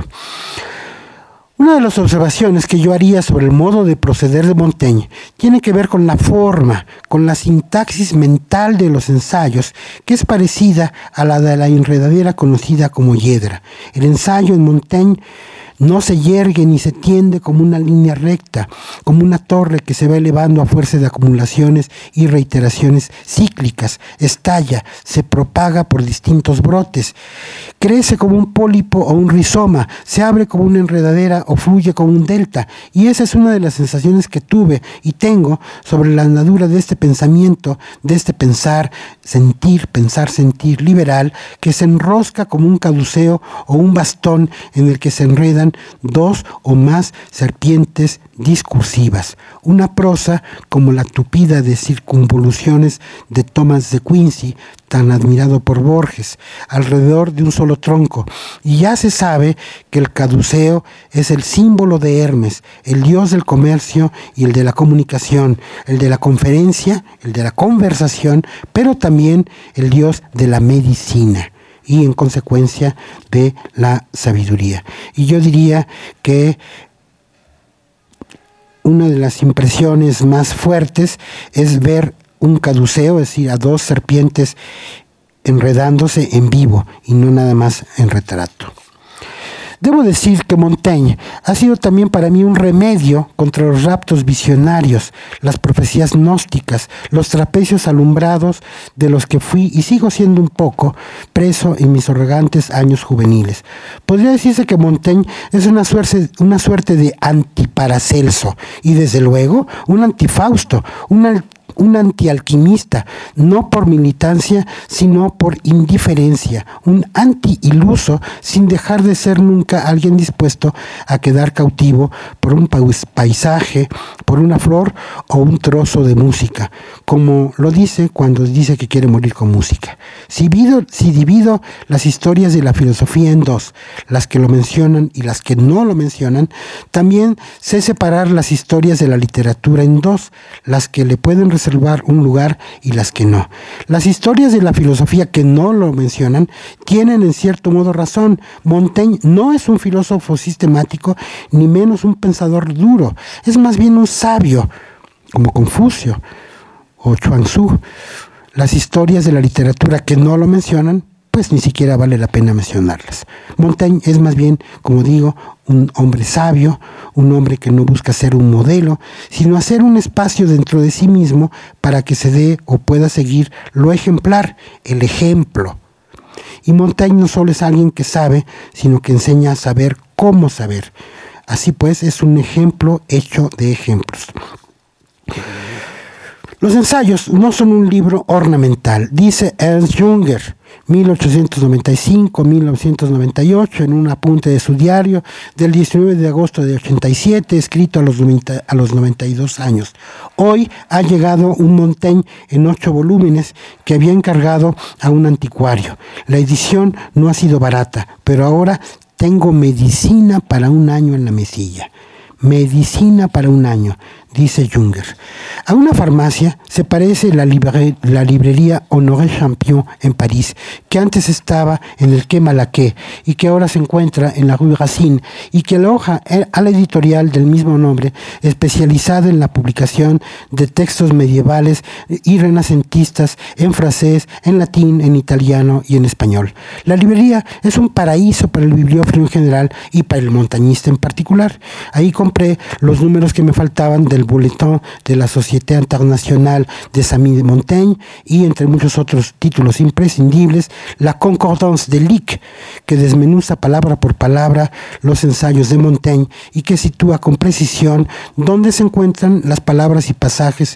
Una de las observaciones que yo haría sobre el modo de proceder de Montaigne tiene que ver con la forma, con la sintaxis mental de los ensayos, que es parecida a la de la enredadera conocida como hiedra. El ensayo en Montaigne no se yergue ni se tiende como una línea recta, como una torre que se va elevando a fuerza de acumulaciones y reiteraciones cíclicas, estalla, se propaga por distintos brotes, crece como un pólipo o un rizoma, se abre como una enredadera o fluye como un delta, y esa es una de las sensaciones que tuve y tengo sobre la andadura de este pensamiento, de este pensar, sentir, pensar, sentir liberal, que se enrosca como un caduceo o un bastón en el que se enredan dos o más serpientes discursivas, una prosa como la tupida de circunvoluciones de Thomas de Quincy, tan admirado por Borges, alrededor de un solo tronco, y ya se sabe que el caduceo es el símbolo de Hermes, el dios del comercio y el de la comunicación, el de la conferencia, el de la conversación, pero también el dios de la medicina y en consecuencia de la sabiduría. Y yo diría que una de las impresiones más fuertes es ver un caduceo, es decir, a dos serpientes enredándose en vivo y no nada más en retrato. Debo decir que Montaigne ha sido también para mí un remedio contra los raptos visionarios, las profecías gnósticas, los trapecios alumbrados de los que fui y sigo siendo un poco preso en mis arrogantes años juveniles. Podría decirse que Montaigne es una suerte, una suerte de antiparacelso y desde luego un antifausto, una un antialquimista, no por militancia, sino por indiferencia, un anti-iluso sin dejar de ser nunca alguien dispuesto a quedar cautivo por un paisaje, por una flor o un trozo de música, como lo dice cuando dice que quiere morir con música. Si divido, si divido las historias de la filosofía en dos, las que lo mencionan y las que no lo mencionan, también sé separar las historias de la literatura en dos, las que le pueden reservar un lugar y las que no. Las historias de la filosofía que no lo mencionan tienen en cierto modo razón. Montaigne no es un filósofo sistemático, ni menos un pensador duro. Es más bien un sabio, como Confucio o Chuang-Tzu. Las historias de la literatura que no lo mencionan, pues ni siquiera vale la pena mencionarlas. Montaigne es más bien, como digo, un hombre sabio, un hombre que no busca ser un modelo, sino hacer un espacio dentro de sí mismo para que se dé o pueda seguir lo ejemplar, el ejemplo. Y Montaigne no solo es alguien que sabe, sino que enseña a saber cómo saber. Así pues, es un ejemplo hecho de ejemplos. Los ensayos no son un libro ornamental, dice Ernst Junger, mil ochocientos noventa y cinco a mil novecientos noventa y ocho, en un apunte de su diario del diecinueve de agosto de ochenta y siete, escrito a los, noventa, a los noventa y dos años. Hoy ha llegado un Montaigne en ocho volúmenes que había encargado a un anticuario. La edición no ha sido barata, pero ahora tengo medicina para un año en la mesilla. Medicina para un año, dice Junger. A una farmacia se parece la, libre, la librería Honoré Champion en París, que antes estaba en el Quai Malaquais y que ahora se encuentra en la Rue Racine, y que aloja a la editorial del mismo nombre, especializada en la publicación de textos medievales y renacentistas en francés, en latín, en italiano y en español. La librería es un paraíso para el bibliófilo en general y para el montañista en particular. Ahí compré los números que me faltaban del Bulletin de la Société Internationale des Amis de Montaigne y, entre muchos otros títulos imprescindibles, la Concordance de Lick, que desmenuza palabra por palabra los ensayos de Montaigne y que sitúa con precisión dónde se encuentran las palabras y pasajes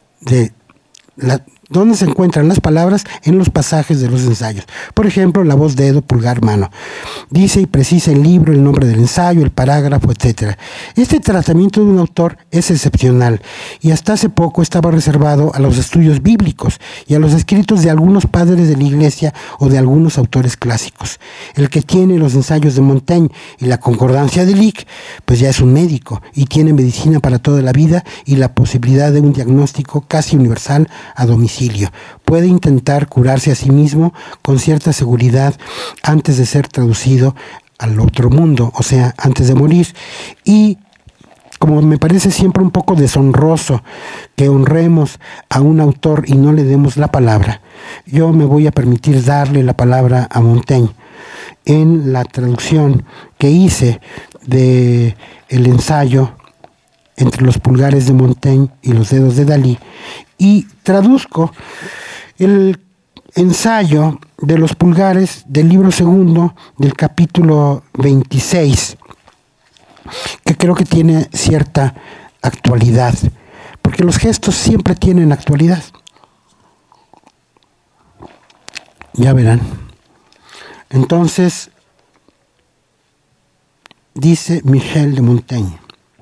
de la ¿Dónde se encuentran las palabras en los pasajes de los ensayos? Por ejemplo, la voz de Edo Pulgar Mano. Dice y precisa el libro, el nombre del ensayo, el parágrafo, etcétera. Este tratamiento de un autor es excepcional y hasta hace poco estaba reservado a los estudios bíblicos y a los escritos de algunos padres de la Iglesia o de algunos autores clásicos. El que tiene los ensayos de Montaigne y la concordancia de Lick, pues ya es un médico y tiene medicina para toda la vida y la posibilidad de un diagnóstico casi universal a domicilio. Puede intentar curarse a sí mismo con cierta seguridad antes de ser traducido al otro mundo, o sea, antes de morir. Y como me parece siempre un poco deshonroso que honremos a un autor y no le demos la palabra, yo me voy a permitir darle la palabra a Montaigne en la traducción que hice de el ensayo Entre los pulgares de Montaigne y los dedos de Dalí y traduzco el ensayo de los pulgares del libro segundo del capítulo veintiséis, que creo que tiene cierta actualidad, porque los gestos siempre tienen actualidad. Ya verán. Entonces, dice Michel de Montaigne: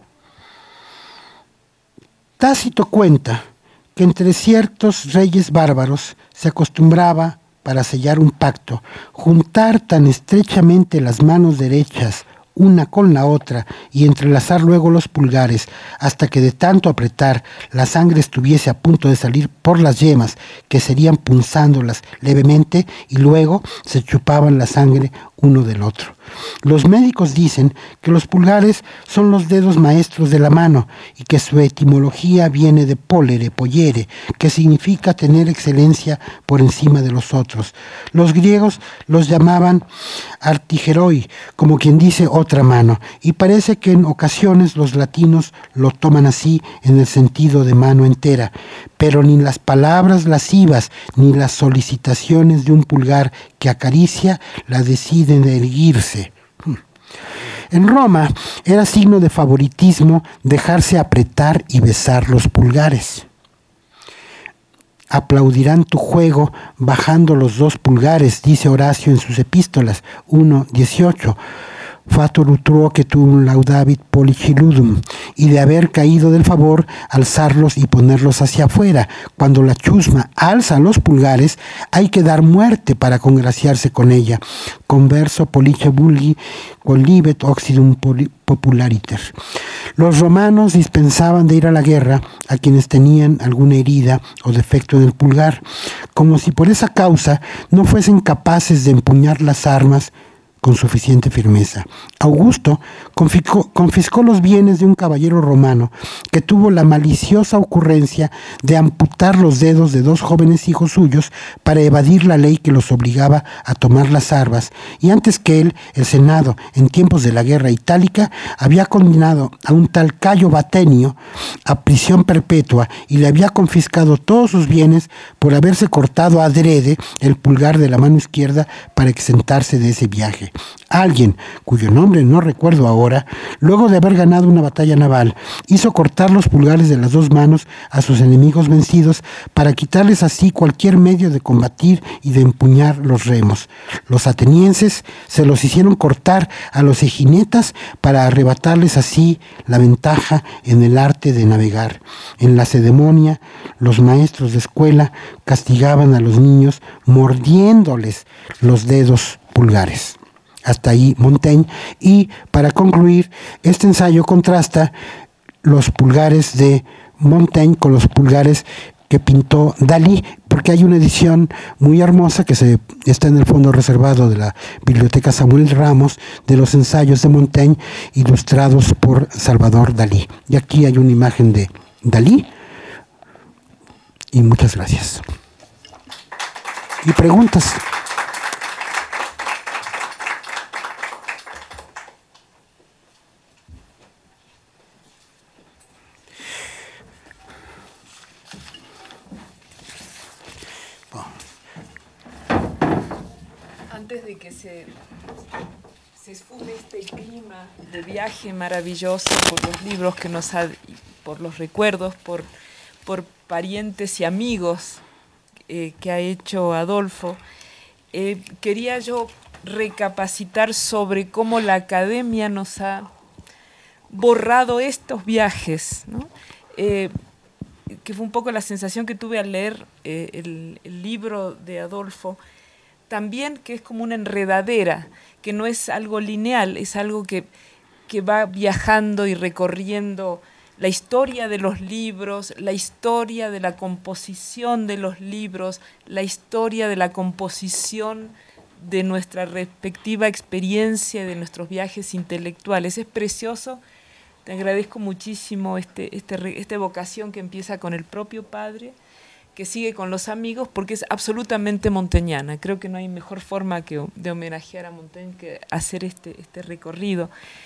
Tácito cuenta que entre ciertos reyes bárbaros se acostumbraba, para sellar un pacto, juntar tan estrechamente las manos derechas una con la otra y entrelazar luego los pulgares hasta que de tanto apretar la sangre estuviese a punto de salir por las yemas, que serían punzándolas levemente, y luego se chupaban la sangre uno del otro. Los médicos dicen que los pulgares son los dedos maestros de la mano y que su etimología viene de polere, pollere, que significa tener excelencia por encima de los otros. Los griegos los llamaban artigeroi, como quien dice otra mano, y parece que en ocasiones los latinos lo toman así en el sentido de mano entera, pero ni las palabras lascivas ni las solicitaciones de un pulgar que acaricia la deciden de erguirse. En Roma era signo de favoritismo dejarse apretar y besar los pulgares. Aplaudirán tu juego bajando los dos pulgares, dice Horacio en sus epístolas uno dieciocho. Fator utroquetum laudavit pollichiludum, y de haber caído del favor, alzarlos y ponerlos hacia afuera. Cuando la chusma alza los pulgares, hay que dar muerte para congraciarse con ella. Converso pollice vulgi quolibet occidum populariter. Los romanos dispensaban de ir a la guerra a quienes tenían alguna herida o defecto en el pulgar, como si por esa causa no fuesen capaces de empuñar las armas con suficiente firmeza. Augusto confiscó, confiscó los bienes de un caballero romano que tuvo la maliciosa ocurrencia de amputar los dedos de dos jóvenes hijos suyos para evadir la ley que los obligaba a tomar las armas, y antes que él, el Senado, en tiempos de la guerra itálica, había condenado a un tal Cayo Batenio a prisión perpetua y le había confiscado todos sus bienes por haberse cortado adrede el pulgar de la mano izquierda para exentarse de ese viaje. Alguien, cuyo nombre no recuerdo ahora, luego de haber ganado una batalla naval, hizo cortar los pulgares de las dos manos a sus enemigos vencidos para quitarles así cualquier medio de combatir y de empuñar los remos. Los atenienses se los hicieron cortar a los eginetas para arrebatarles así la ventaja en el arte de navegar. En la Cedemonia, los maestros de escuela castigaban a los niños mordiéndoles los dedos pulgares. Hasta ahí Montaigne. Y para concluir, este ensayo contrasta los pulgares de Montaigne con los pulgares que pintó Dalí, porque hay una edición muy hermosa que se está en el fondo reservado de la Biblioteca Samuel Ramos de los ensayos de Montaigne ilustrados por Salvador Dalí. Y aquí hay una imagen de Dalí. Y muchas gracias. ¿Y preguntas? Antes de que se, se esfume este clima de viaje maravilloso por los libros que nos ha, por los recuerdos, por, por parientes y amigos eh, que ha hecho Adolfo, eh, quería yo recapacitar sobre cómo la academia nos ha borrado estos viajes, ¿no? Eh, que fue un poco la sensación que tuve al leer eh, el, el libro de Adolfo. También que es como una enredadera, que no es algo lineal, es algo que, que va viajando y recorriendo la historia de los libros, la historia de la composición de los libros, la historia de la composición de nuestra respectiva experiencia, de nuestros viajes intelectuales. Es precioso, te agradezco muchísimo este, este, esta evocación que empieza con el propio padre, que sigue con los amigos, porque es absolutamente montañana. Creo que no hay mejor forma que de homenajear a Montaigne que hacer este, este recorrido.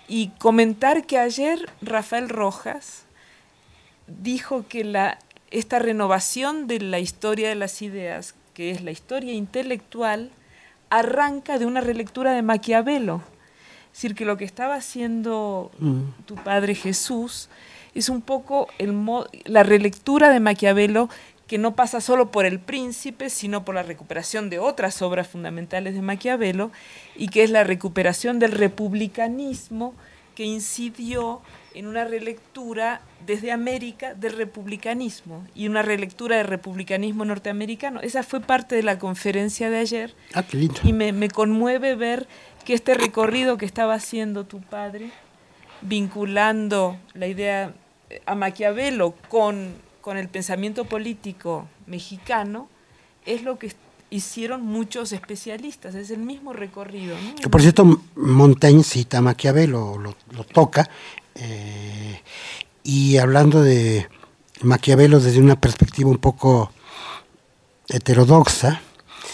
y comentar que ayer Rafael Rojas dijo que la, esta renovación de la historia de las ideas, que es la historia intelectual, arranca de una relectura de Maquiavelo. Es decir, que lo que estaba haciendo mm. tu padre Jesús es un poco el la relectura de Maquiavelo, que no pasa solo por El Príncipe, sino por la recuperación de otras obras fundamentales de Maquiavelo, y que es la recuperación del republicanismo que incidió en una relectura desde América del republicanismo y una relectura del republicanismo norteamericano. Esa fue parte de la conferencia de ayer. Ah, qué lindo. Y me, me conmueve ver que este recorrido que estaba haciendo tu padre, vinculando la idea a Maquiavelo con, con el pensamiento político mexicano, es lo que hicieron muchos especialistas, es el mismo recorrido, ¿no? Que por cierto, Montaigne cita a Maquiavelo, lo, lo toca, eh, y hablando de Maquiavelo desde una perspectiva un poco heterodoxa,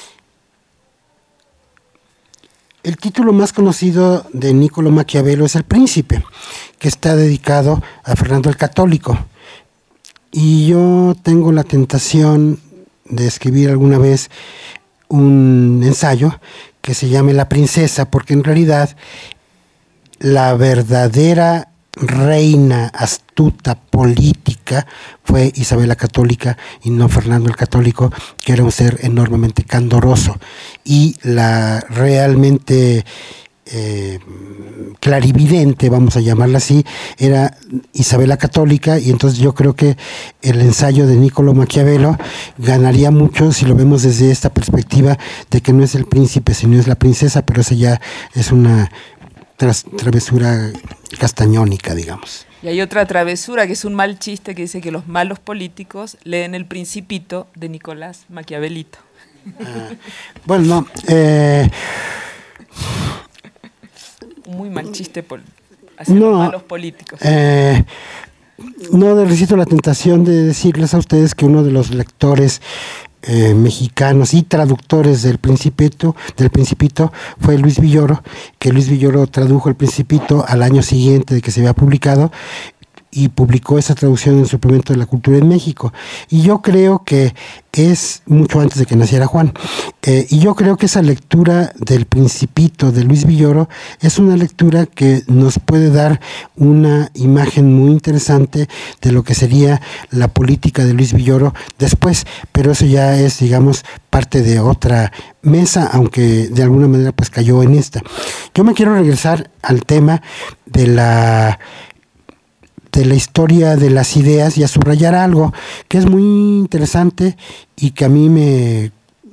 el título más conocido de Niccolò Maquiavelo es El Príncipe, que está dedicado a Fernando el Católico. Y yo tengo la tentación de escribir alguna vez un ensayo que se llame La Princesa, porque en realidad la verdadera reina astuta política fue Isabel la Católica y no Fernando el Católico, que era un ser enormemente candoroso, y la realmente eh, clarividente, vamos a llamarla así, era Isabel la Católica. Y entonces yo creo que el ensayo de Niccolò Maquiavelo ganaría mucho si lo vemos desde esta perspectiva de que no es el príncipe, sino es la princesa, pero esa ya es una tras, travesura castañónica, digamos. Y hay otra travesura que es un mal chiste que dice que los malos políticos leen El Principito de Nicolás Maquiavelito. Ah, bueno, no, eh, muy mal chiste por hacia no, los malos políticos. Eh, no resisto la tentación de decirles a ustedes que uno de los lectores eh, mexicanos y traductores del Principito, del Principito fue Luis Villoro, que Luis Villoro tradujo El Principito al año siguiente de que se había publicado, y publicó esa traducción en Suplemento de la Cultura en México. Y yo creo que es mucho antes de que naciera Juan. Eh, y yo creo que esa lectura del Principito de Luis Villoro es una lectura que nos puede dar una imagen muy interesante de lo que sería la política de Luis Villoro después, pero eso ya es, digamos, parte de otra mesa, aunque de alguna manera pues cayó en esta. Yo me quiero regresar al tema de la de la historia de las ideas y a subrayar algo que es muy interesante y que a mí me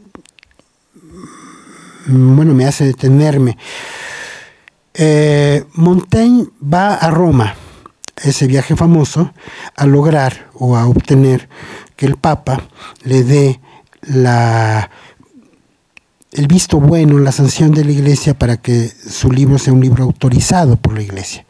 bueno me hace detenerme. Eh, Montaigne va a Roma, ese viaje famoso, a lograr o a obtener que el Papa le dé la el visto bueno, la sanción de la Iglesia para que su libro sea un libro autorizado por la Iglesia.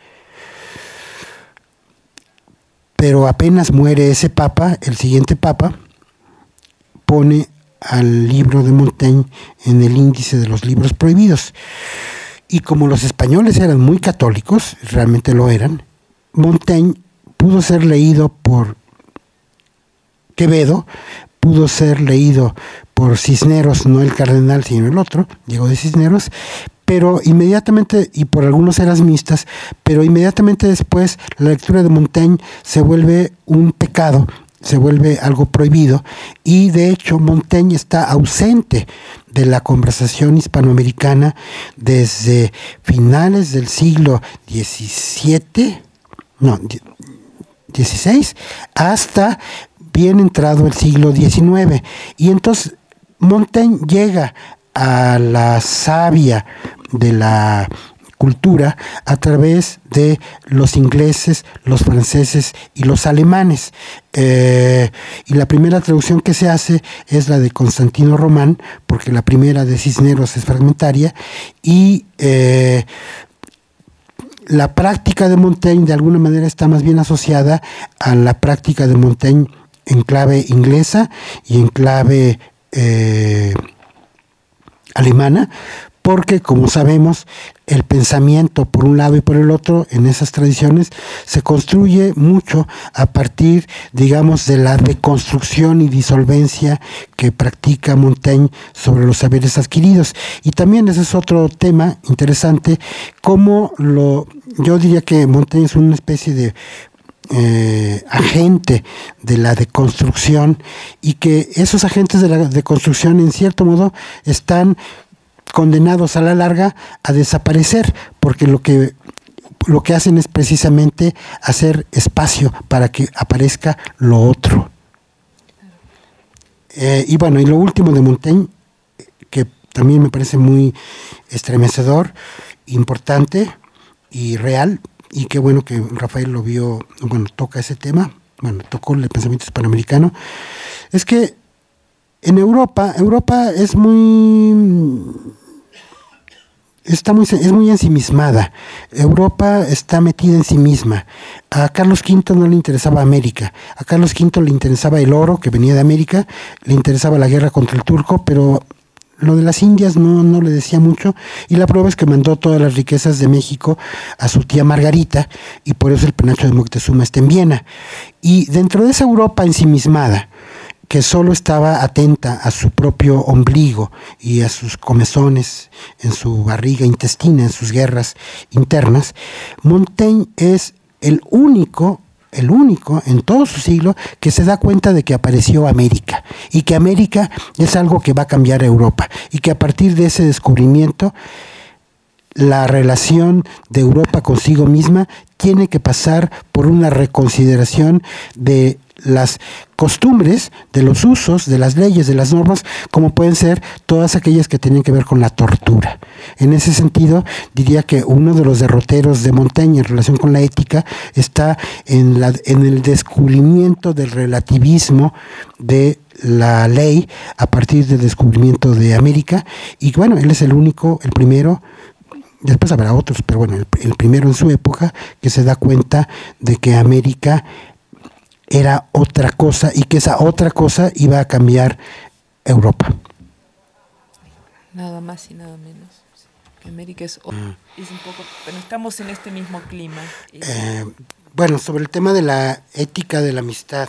Pero apenas muere ese papa, el siguiente papa pone al libro de Montaigne en el índice de los libros prohibidos. Y como los españoles eran muy católicos, realmente lo eran, Montaigne pudo ser leído por Quevedo, pudo ser leído por Cisneros, no el cardenal, sino el otro, Diego de Cisneros, pero inmediatamente, y por algunos erasmistas, pero inmediatamente después la lectura de Montaigne se vuelve un pecado, se vuelve algo prohibido, y de hecho Montaigne está ausente de la conversación hispanoamericana desde finales del siglo diecisiete, no, dieciséis, hasta bien entrado el siglo diecinueve, y entonces Montaigne llega a la savia de la cultura a través de los ingleses, los franceses y los alemanes. Eh, y la primera traducción que se hace es la de Constantino Román, porque la primera de Cisneros es fragmentaria, y eh, la práctica de Montaigne de alguna manera está más bien asociada a la práctica de Montaigne en clave inglesa y en clave eh, alemana, porque, como sabemos, el pensamiento por un lado y por el otro en esas tradiciones se construye mucho a partir, digamos, de la deconstrucción y disolvencia que practica Montaigne sobre los saberes adquiridos. Y también ese es otro tema interesante, cómo lo, yo diría que Montaigne es una especie de Eh, agente de la deconstrucción, y que esos agentes de la deconstrucción en cierto modo están condenados a la larga a desaparecer, porque lo que lo que hacen es precisamente hacer espacio para que aparezca lo otro. Eh, y bueno, y lo último de Montaigne, que también me parece muy estremecedor, importante y real, y qué bueno que Rafael lo vio, bueno, toca ese tema, bueno, tocó el pensamiento hispanoamericano, es que en Europa, Europa es muy, está muy, es muy ensimismada. Europa está metida en sí misma. A Carlos quinto no le interesaba América, a Carlos quinto le interesaba el oro que venía de América, le interesaba la guerra contra el turco, pero lo de las Indias no, no le decía mucho, y la prueba es que mandó todas las riquezas de México a su tía Margarita, y por eso el penacho de Moctezuma está en Viena. Y dentro de esa Europa ensimismada, que solo estaba atenta a su propio ombligo y a sus comezones en su barriga intestina, en sus guerras internas, Montaigne es el único el único en todo su siglo que se da cuenta de que apareció América, y que América es algo que va a cambiar a Europa, y que a partir de ese descubrimiento la relación de Europa consigo misma tiene que pasar por una reconsideración de las costumbres, de los usos, de las leyes, de las normas, como pueden ser todas aquellas que tienen que ver con la tortura. En ese sentido, diría que uno de los derroteros de Montaigne en relación con la ética está en, la, en el descubrimiento del relativismo de la ley a partir del descubrimiento de América, y bueno, él es el único, el primero. Después habrá otros, pero bueno, el, el primero en su época que se da cuenta de que América era otra cosa, y que esa otra cosa iba a cambiar Europa. Nada más y nada menos. Que América es, mm. es un poco, pero estamos en este mismo clima. Eh, bueno, sobre el tema de la ética de la amistad,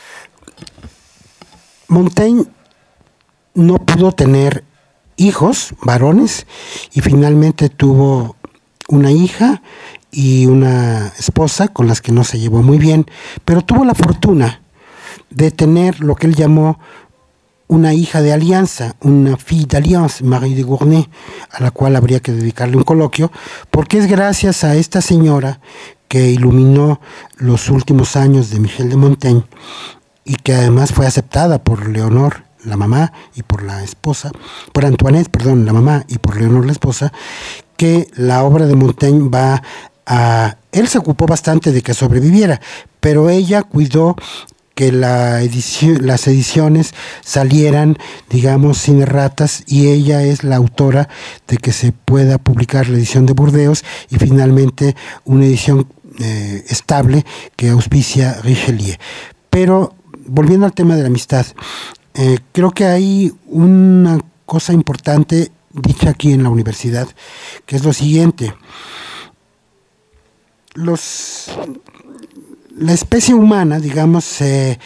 Montaigne no pudo tener hijos varones, y finalmente tuvo una hija y una esposa con las que no se llevó muy bien, pero tuvo la fortuna de tener lo que él llamó una hija de alianza, una fille d'alliance, Marie de Gournay, a la cual habría que dedicarle un coloquio, porque es gracias a esta señora que iluminó los últimos años de Michel de Montaigne, y que además fue aceptada por Leonor, la mamá, y por la esposa, por Antoinette, perdón, la mamá, y por Leonor, la esposa, que la obra de Montaigne va a... Él se ocupó bastante de que sobreviviera, pero ella cuidó que la edición, las ediciones salieran, digamos, sin erratas, y ella es la autora de que se pueda publicar la edición de Burdeos, y finalmente una edición eh, estable que auspicia Richelieu. Pero, volviendo al tema de la amistad, Eh, creo que hay una cosa importante dicha aquí en la universidad, que es lo siguiente. Los, la especie humana, digamos, se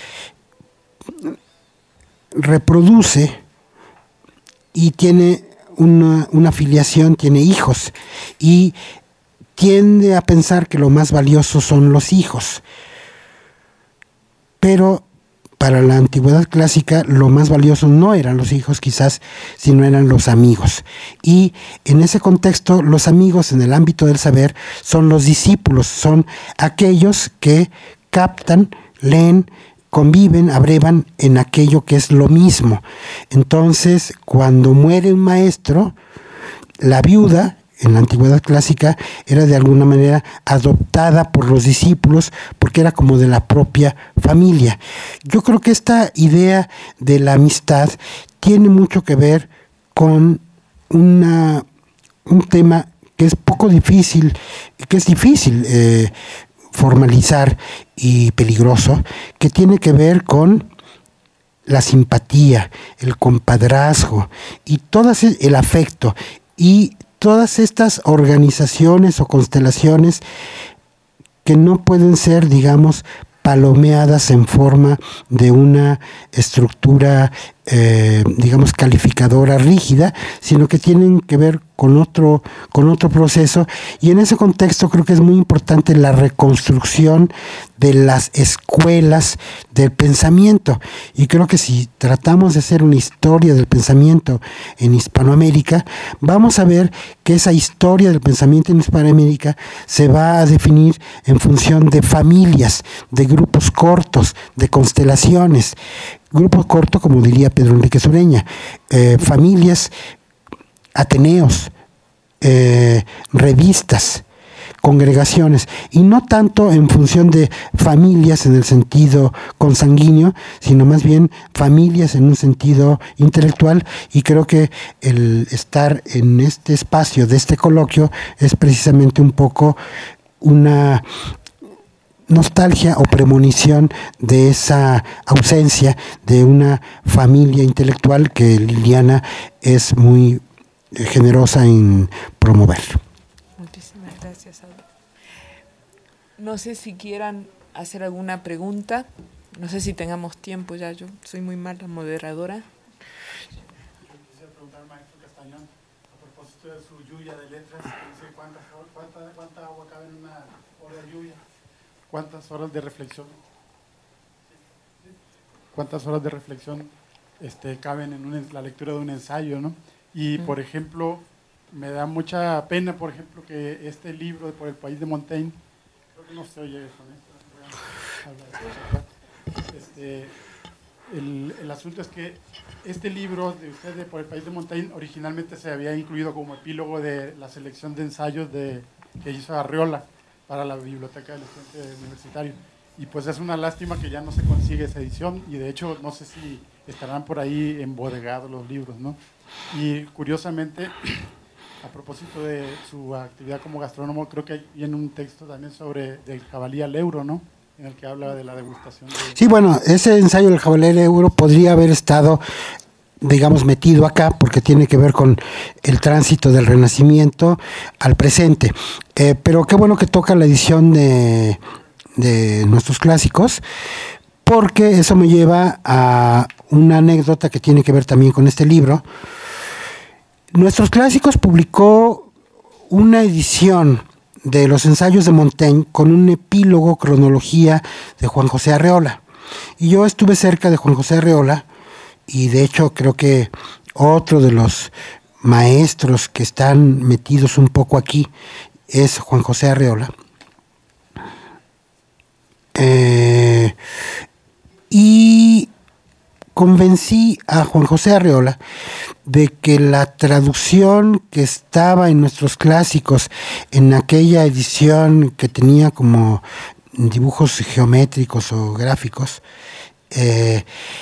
reproduce y tiene una, una filiación, tiene hijos, y tiende a pensar que lo más valioso son los hijos. Pero para la antigüedad clásica lo más valioso no eran los hijos quizás, sino eran los amigos. Y en ese contexto los amigos en el ámbito del saber son los discípulos, son aquellos que captan, leen, conviven, abrevan en aquello que es lo mismo. Entonces, cuando muere un maestro, la viuda en la antigüedad clásica era de alguna manera adoptada por los discípulos, porque era como de la propia familia. Yo creo que esta idea de la amistad tiene mucho que ver con una, un tema que es poco difícil, que es difícil eh, formalizar y peligroso, que tiene que ver con la simpatía, el compadrazgo y todo ese, el afecto. y todas estas organizaciones o constelaciones que no pueden ser, digamos, palomeadas en forma de una estructura, eh, digamos, calificadora rígida, sino que tienen que ver con otro, con otro proceso, y en ese contexto creo que es muy importante la reconstrucción de las escuelas del pensamiento, y creo que si tratamos de hacer una historia del pensamiento en Hispanoamérica, vamos a ver que esa historia del pensamiento en Hispanoamérica se va a definir en función de familias, de grupos cortos, de constelaciones. Grupo corto, como diría Pedro Enrique Sureña, eh, familias, ateneos, eh, revistas, congregaciones, y no tanto en función de familias en el sentido consanguíneo, sino más bien familias en un sentido intelectual, y creo que el estar en este espacio de este coloquio es precisamente un poco una nostalgia o premonición de esa ausencia de una familia intelectual que Liliana es muy generosa en promover. Muchísimas gracias, Aldo. No sé si quieran hacer alguna pregunta, no sé si tengamos tiempo ya, yo soy muy mala moderadora. Yo quisiera preguntar al maestro Castañón, a propósito de su lluvia de letras, dice cuánta, cuánta, cuánta agua cabe en una hora de lluvia. ¿Cuántas horas de reflexión? ¿Cuántas horas de reflexión este, caben en un, la lectura de un ensayo, ¿no? Y, por ejemplo, me da mucha pena, por ejemplo, que este libro de Por el País de Montaigne, creo que no se oye con esto, este, el, el asunto es que este libro de usted de Por el País de Montaigne originalmente se había incluido como epílogo de la selección de ensayos de, que hizo Arreola para la biblioteca del estudiante universitario, y pues es una lástima que ya no se consigue esa edición, y de hecho no sé si estarán por ahí embodegados los libros, ¿no? Y curiosamente, a propósito de su actividad como gastrónomo, creo que hay en un texto también sobre del jabalí al euro, ¿no? En el que habla de la degustación de... Sí, bueno, ese ensayo del jabalí al euro podría haber estado, digamos, metido acá, porque tiene que ver con el tránsito del Renacimiento al presente. Eh, pero qué bueno que toca la edición de, de nuestros clásicos, porque eso me lleva a una anécdota que tiene que ver también con este libro. Nuestros Clásicos publicó una edición de los ensayos de Montaigne con un epílogo, cronología de Juan José Arreola. Y yo estuve cerca de Juan José Arreola, y de hecho creo que otro de los maestros que están metidos un poco aquí es Juan José Arreola. Eh, y convencí a Juan José Arreola de que la traducción que estaba en nuestros clásicos, en aquella edición que tenía como dibujos geométricos o gráficos, eh,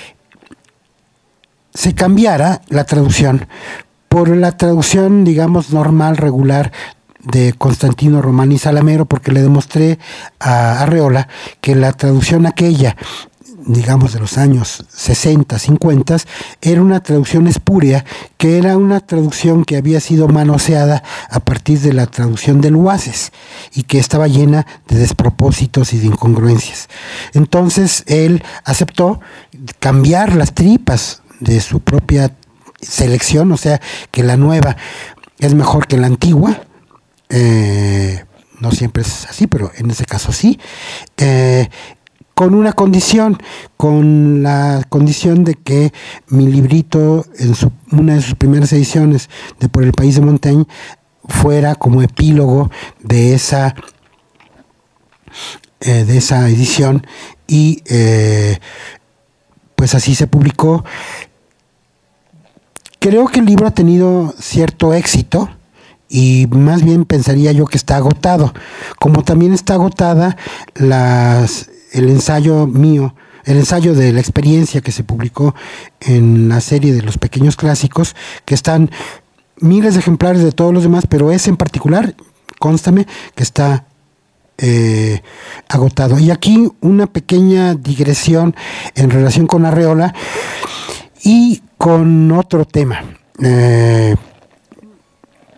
se cambiara la traducción por la traducción, digamos, normal, regular, de Constantino Romani Salamero, porque le demostré a Arreola que la traducción aquella, digamos, de los años sesenta, cincuenta, era una traducción espúrea, que era una traducción que había sido manoseada a partir de la traducción del Uaces, y que estaba llena de despropósitos y de incongruencias. Entonces él aceptó cambiar las tripas de su propia selección, o sea, que la nueva es mejor que la antigua. Eh, no siempre es así, pero en ese caso sí, eh, con una condición, con la condición de que mi librito, en su, una de sus primeras ediciones de Por el País de Montaigne, fuera como epílogo de esa, eh, de esa edición, y eh, pues así se publicó. Creo que el libro ha tenido cierto éxito, y más bien pensaría yo que está agotado, como también está agotada las, el ensayo mío, el ensayo de la experiencia que se publicó en la serie de los pequeños clásicos, que están miles de ejemplares de todos los demás, pero ese en particular, cónstame que está eh, agotado. Y aquí una pequeña digresión en relación con Arreola y con otro tema. Eh,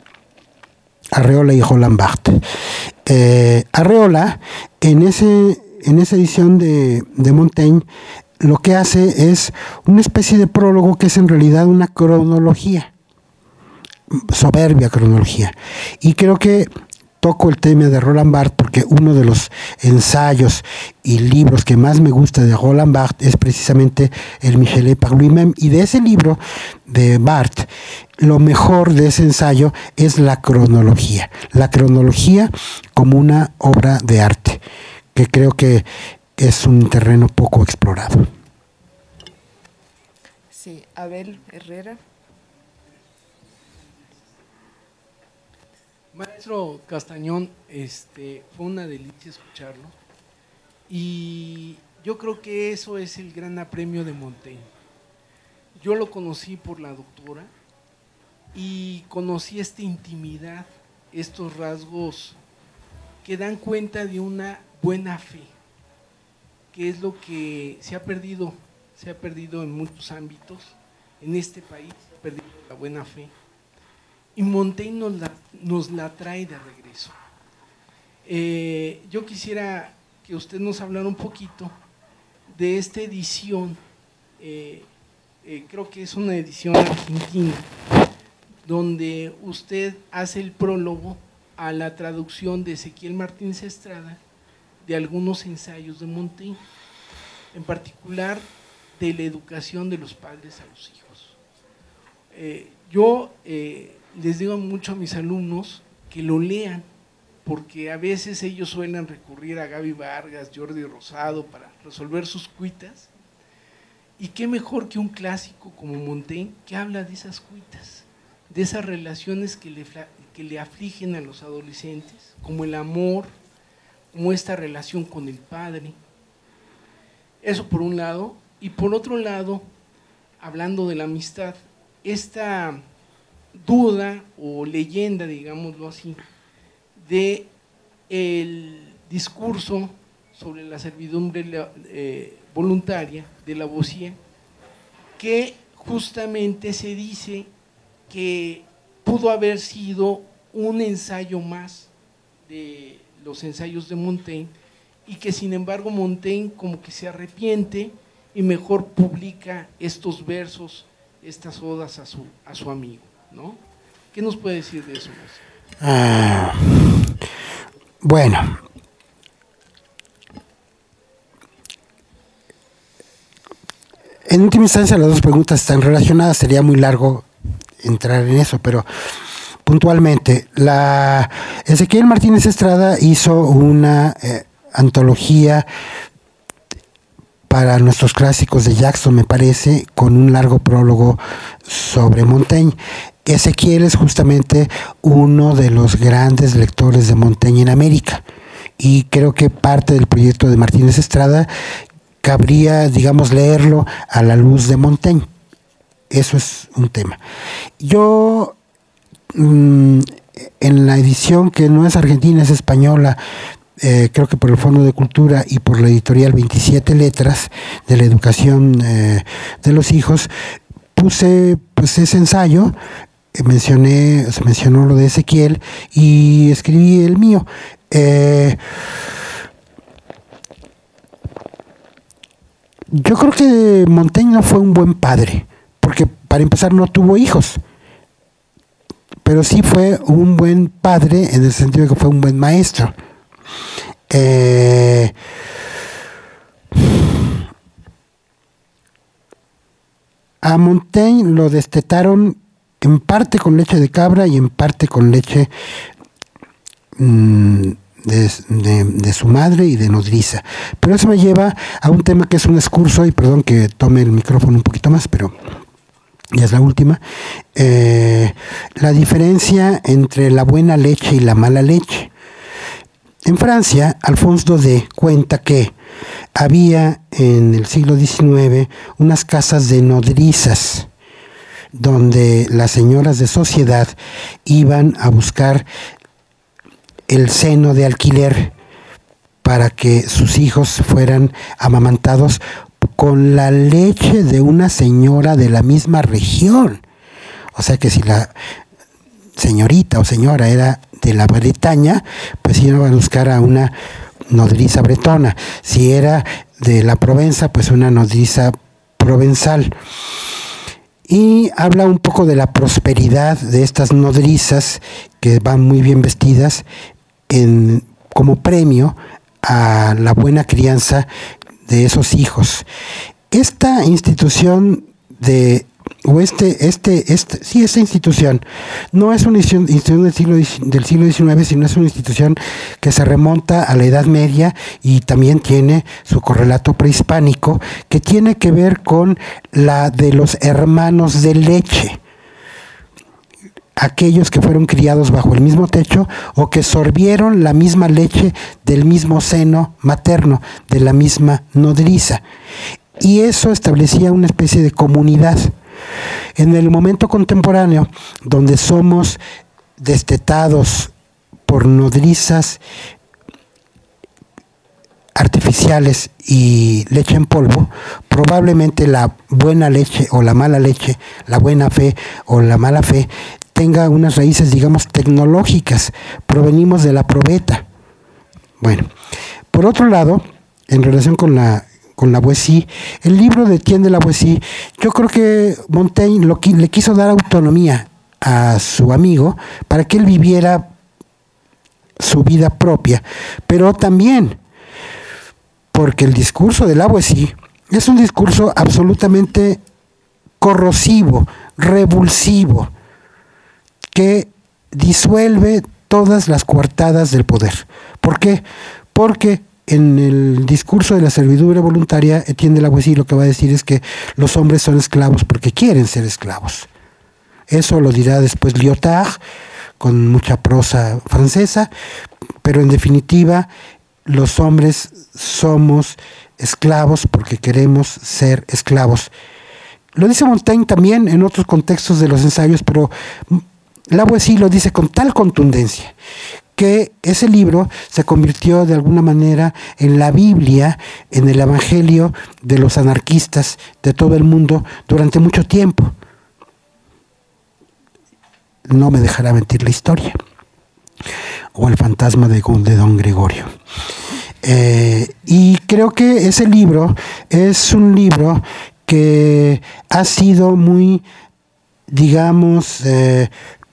Arreola y Roland Barthes. Eh, Arreola, en, ese, en esa edición de, de Montaigne, lo que hace es una especie de prólogo que es en realidad una cronología, soberbia cronología. Y creo que toco el tema de Roland Barthes porque uno de los ensayos y libros que más me gusta de Roland Barthes es precisamente el Michelet par lui-même, y de ese libro de Barthes lo mejor de ese ensayo es la cronología, la cronología como una obra de arte, que creo que es un terreno poco explorado. Sí, Abel Herrera. Maestro Castañón, este, fue una delicia escucharlo, y yo creo que eso es el gran apremio de Montaigne. Yo lo conocí por la doctora y conocí esta intimidad, estos rasgos que dan cuenta de una buena fe, que es lo que se ha perdido, se ha perdido en muchos ámbitos, en este país se ha perdido la buena fe. Y Montaigne nos la, nos la trae de regreso. Eh, yo quisiera que usted nos hablara un poquito de esta edición, eh, eh, creo que es una edición argentina, donde usted hace el prólogo a la traducción de Ezequiel Martínez Estrada de algunos ensayos de Montaigne, en particular de la educación de los padres a los hijos. Eh, yo... Eh, les digo mucho a mis alumnos que lo lean, porque a veces ellos suelen recurrir a Gaby Vargas, Jordi Rosado para resolver sus cuitas, y qué mejor que un clásico como Montaigne que habla de esas cuitas, de esas relaciones que le, que le afligen a los adolescentes, como el amor, como esta relación con el padre. Eso por un lado, y por otro lado, hablando de la amistad, esta duda o leyenda, digámoslo así, de el discurso sobre la servidumbre eh, voluntaria de Lavoisier, que justamente se dice que pudo haber sido un ensayo más de los ensayos de Montaigne, y que sin embargo Montaigne como que se arrepiente y mejor publica estos versos, estas odas a su, a su amigo, ¿no? ¿Qué nos puede decir de eso? Ah, bueno, en última instancia las dos preguntas están relacionadas, sería muy largo entrar en eso, pero puntualmente, la Ezequiel Martínez Estrada hizo una eh, antología para nuestros clásicos de Jackson, me parece, con un largo prólogo sobre Montaigne. Ezequiel es justamente uno de los grandes lectores de Montaigne en América, y creo que parte del proyecto de Martínez Estrada cabría, digamos, leerlo a la luz de Montaigne. Eso es un tema. Yo, mmm, en la edición que no es argentina, es española, Eh, creo que por el Fondo de Cultura y por la editorial veintisiete Letras de la educación eh, de los hijos, puse pues ese ensayo, eh, mencioné, se mencionó lo de Ezequiel y escribí el mío. Eh, yo creo que Montaigne no fue un buen padre, porque para empezar no tuvo hijos, pero sí fue un buen padre en el sentido de que fue un buen maestro. Eh, a Montaigne lo destetaron en parte con leche de cabra y en parte con leche mmm, de, de, de su madre y de nodriza. Pero eso me lleva a un tema que es un excurso, y perdón que tome el micrófono un poquito más, pero ya es la última. Eh, la diferencia entre la buena leche y la mala leche. En Francia, Alphonse Daudet cuenta que había en el siglo diecinueve unas casas de nodrizas donde las señoras de sociedad iban a buscar el seno de alquiler para que sus hijos fueran amamantados con la leche de una señora de la misma región. O sea que si la señorita o señora era de la Bretaña, pues iban a buscar a una nodriza bretona. Si era de la Provenza, pues una nodriza provenzal. Y habla un poco de la prosperidad de estas nodrizas que van muy bien vestidas en, como premio a la buena crianza de esos hijos. Esta institución de o este, este, este, sí, esta institución no es una institución del siglo, del siglo diecinueve, sino es una institución que se remonta a la Edad Media y también tiene su correlato prehispánico, que tiene que ver con la de los hermanos de leche, aquellos que fueron criados bajo el mismo techo o que sorbieron la misma leche del mismo seno materno, de la misma nodriza. Y eso establecía una especie de comunidad. En el momento contemporáneo, donde somos destetados por nodrizas artificiales y leche en polvo, probablemente la buena leche o la mala leche, la buena fe o la mala fe, tenga unas raíces, digamos, tecnológicas. Provenimos de la probeta. Bueno, por otro lado, en relación con la con Lavoisier, el libro de Etienne de Lavoisier, yo creo que Montaigne lo, le quiso dar autonomía a su amigo para que él viviera su vida propia, pero también porque el discurso de Lavoisier es un discurso absolutamente corrosivo, revulsivo, que disuelve todas las coartadas del poder. ¿Por qué? Porque en el discurso de la servidumbre voluntaria, Etienne de Lavoisier lo que va a decir es que los hombres son esclavos porque quieren ser esclavos. Eso lo dirá después Lyotard, con mucha prosa francesa, pero en definitiva, los hombres somos esclavos porque queremos ser esclavos. Lo dice Montaigne también en otros contextos de los ensayos, pero Lavoisier lo dice con tal contundencia que ese libro se convirtió de alguna manera en la Biblia, en el evangelio de los anarquistas de todo el mundo durante mucho tiempo. No me dejará mentir la historia. O el fantasma de, de Don Gregorio. Eh, y creo que ese libro es un libro que ha sido muy, digamos, eh,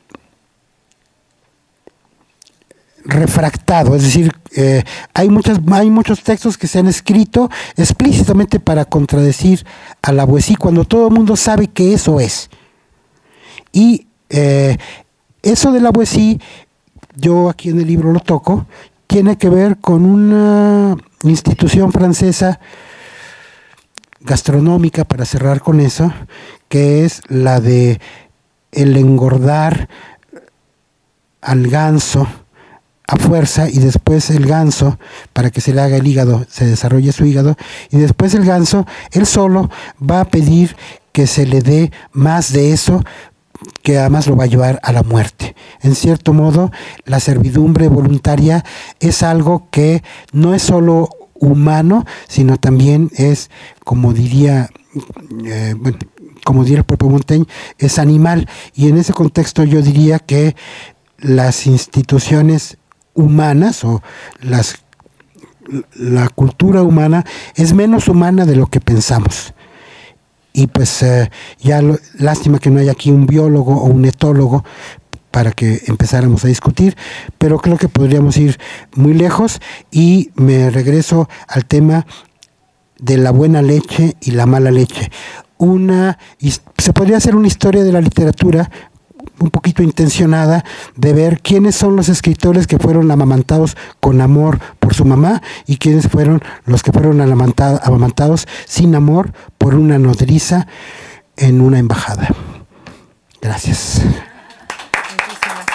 refractado, es decir, eh, hay, muchas, hay muchos textos que se han escrito explícitamente para contradecir a Lavoisier cuando todo el mundo sabe que eso es. Y eh, eso de Lavoisier, yo aquí en el libro lo toco, tiene que ver con una institución francesa gastronómica, para cerrar con eso, que es la de el engordar al ganso a fuerza y después el ganso, para que se le haga el hígado, se desarrolle su hígado, y después el ganso, él solo va a pedir que se le dé más de eso, que además lo va a llevar a la muerte. En cierto modo, la servidumbre voluntaria es algo que no es solo humano, sino también es, como diría, eh, bueno, como diría el propio Montaigne, es animal. Y en ese contexto yo diría que las instituciones humanas o las, la cultura humana es menos humana de lo que pensamos. Y pues eh, ya lo, lástima que no haya aquí un biólogo o un etólogo para que empezáramos a discutir, pero creo que podríamos ir muy lejos y me regreso al tema de la buena leche y la mala leche. Una, se podría hacer una historia de la literatura un poquito intencionada de ver quiénes son los escritores que fueron amamantados con amor por su mamá y quiénes fueron los que fueron amamantados sin amor por una nodriza en una embajada. Gracias. Muchísimas,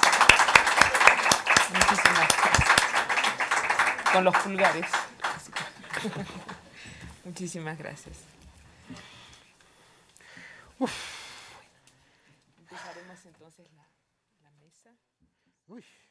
muchísimas gracias. Con los pulgares. Muchísimas gracias. Uf. Empezaremos entonces la, la mesa. Uy.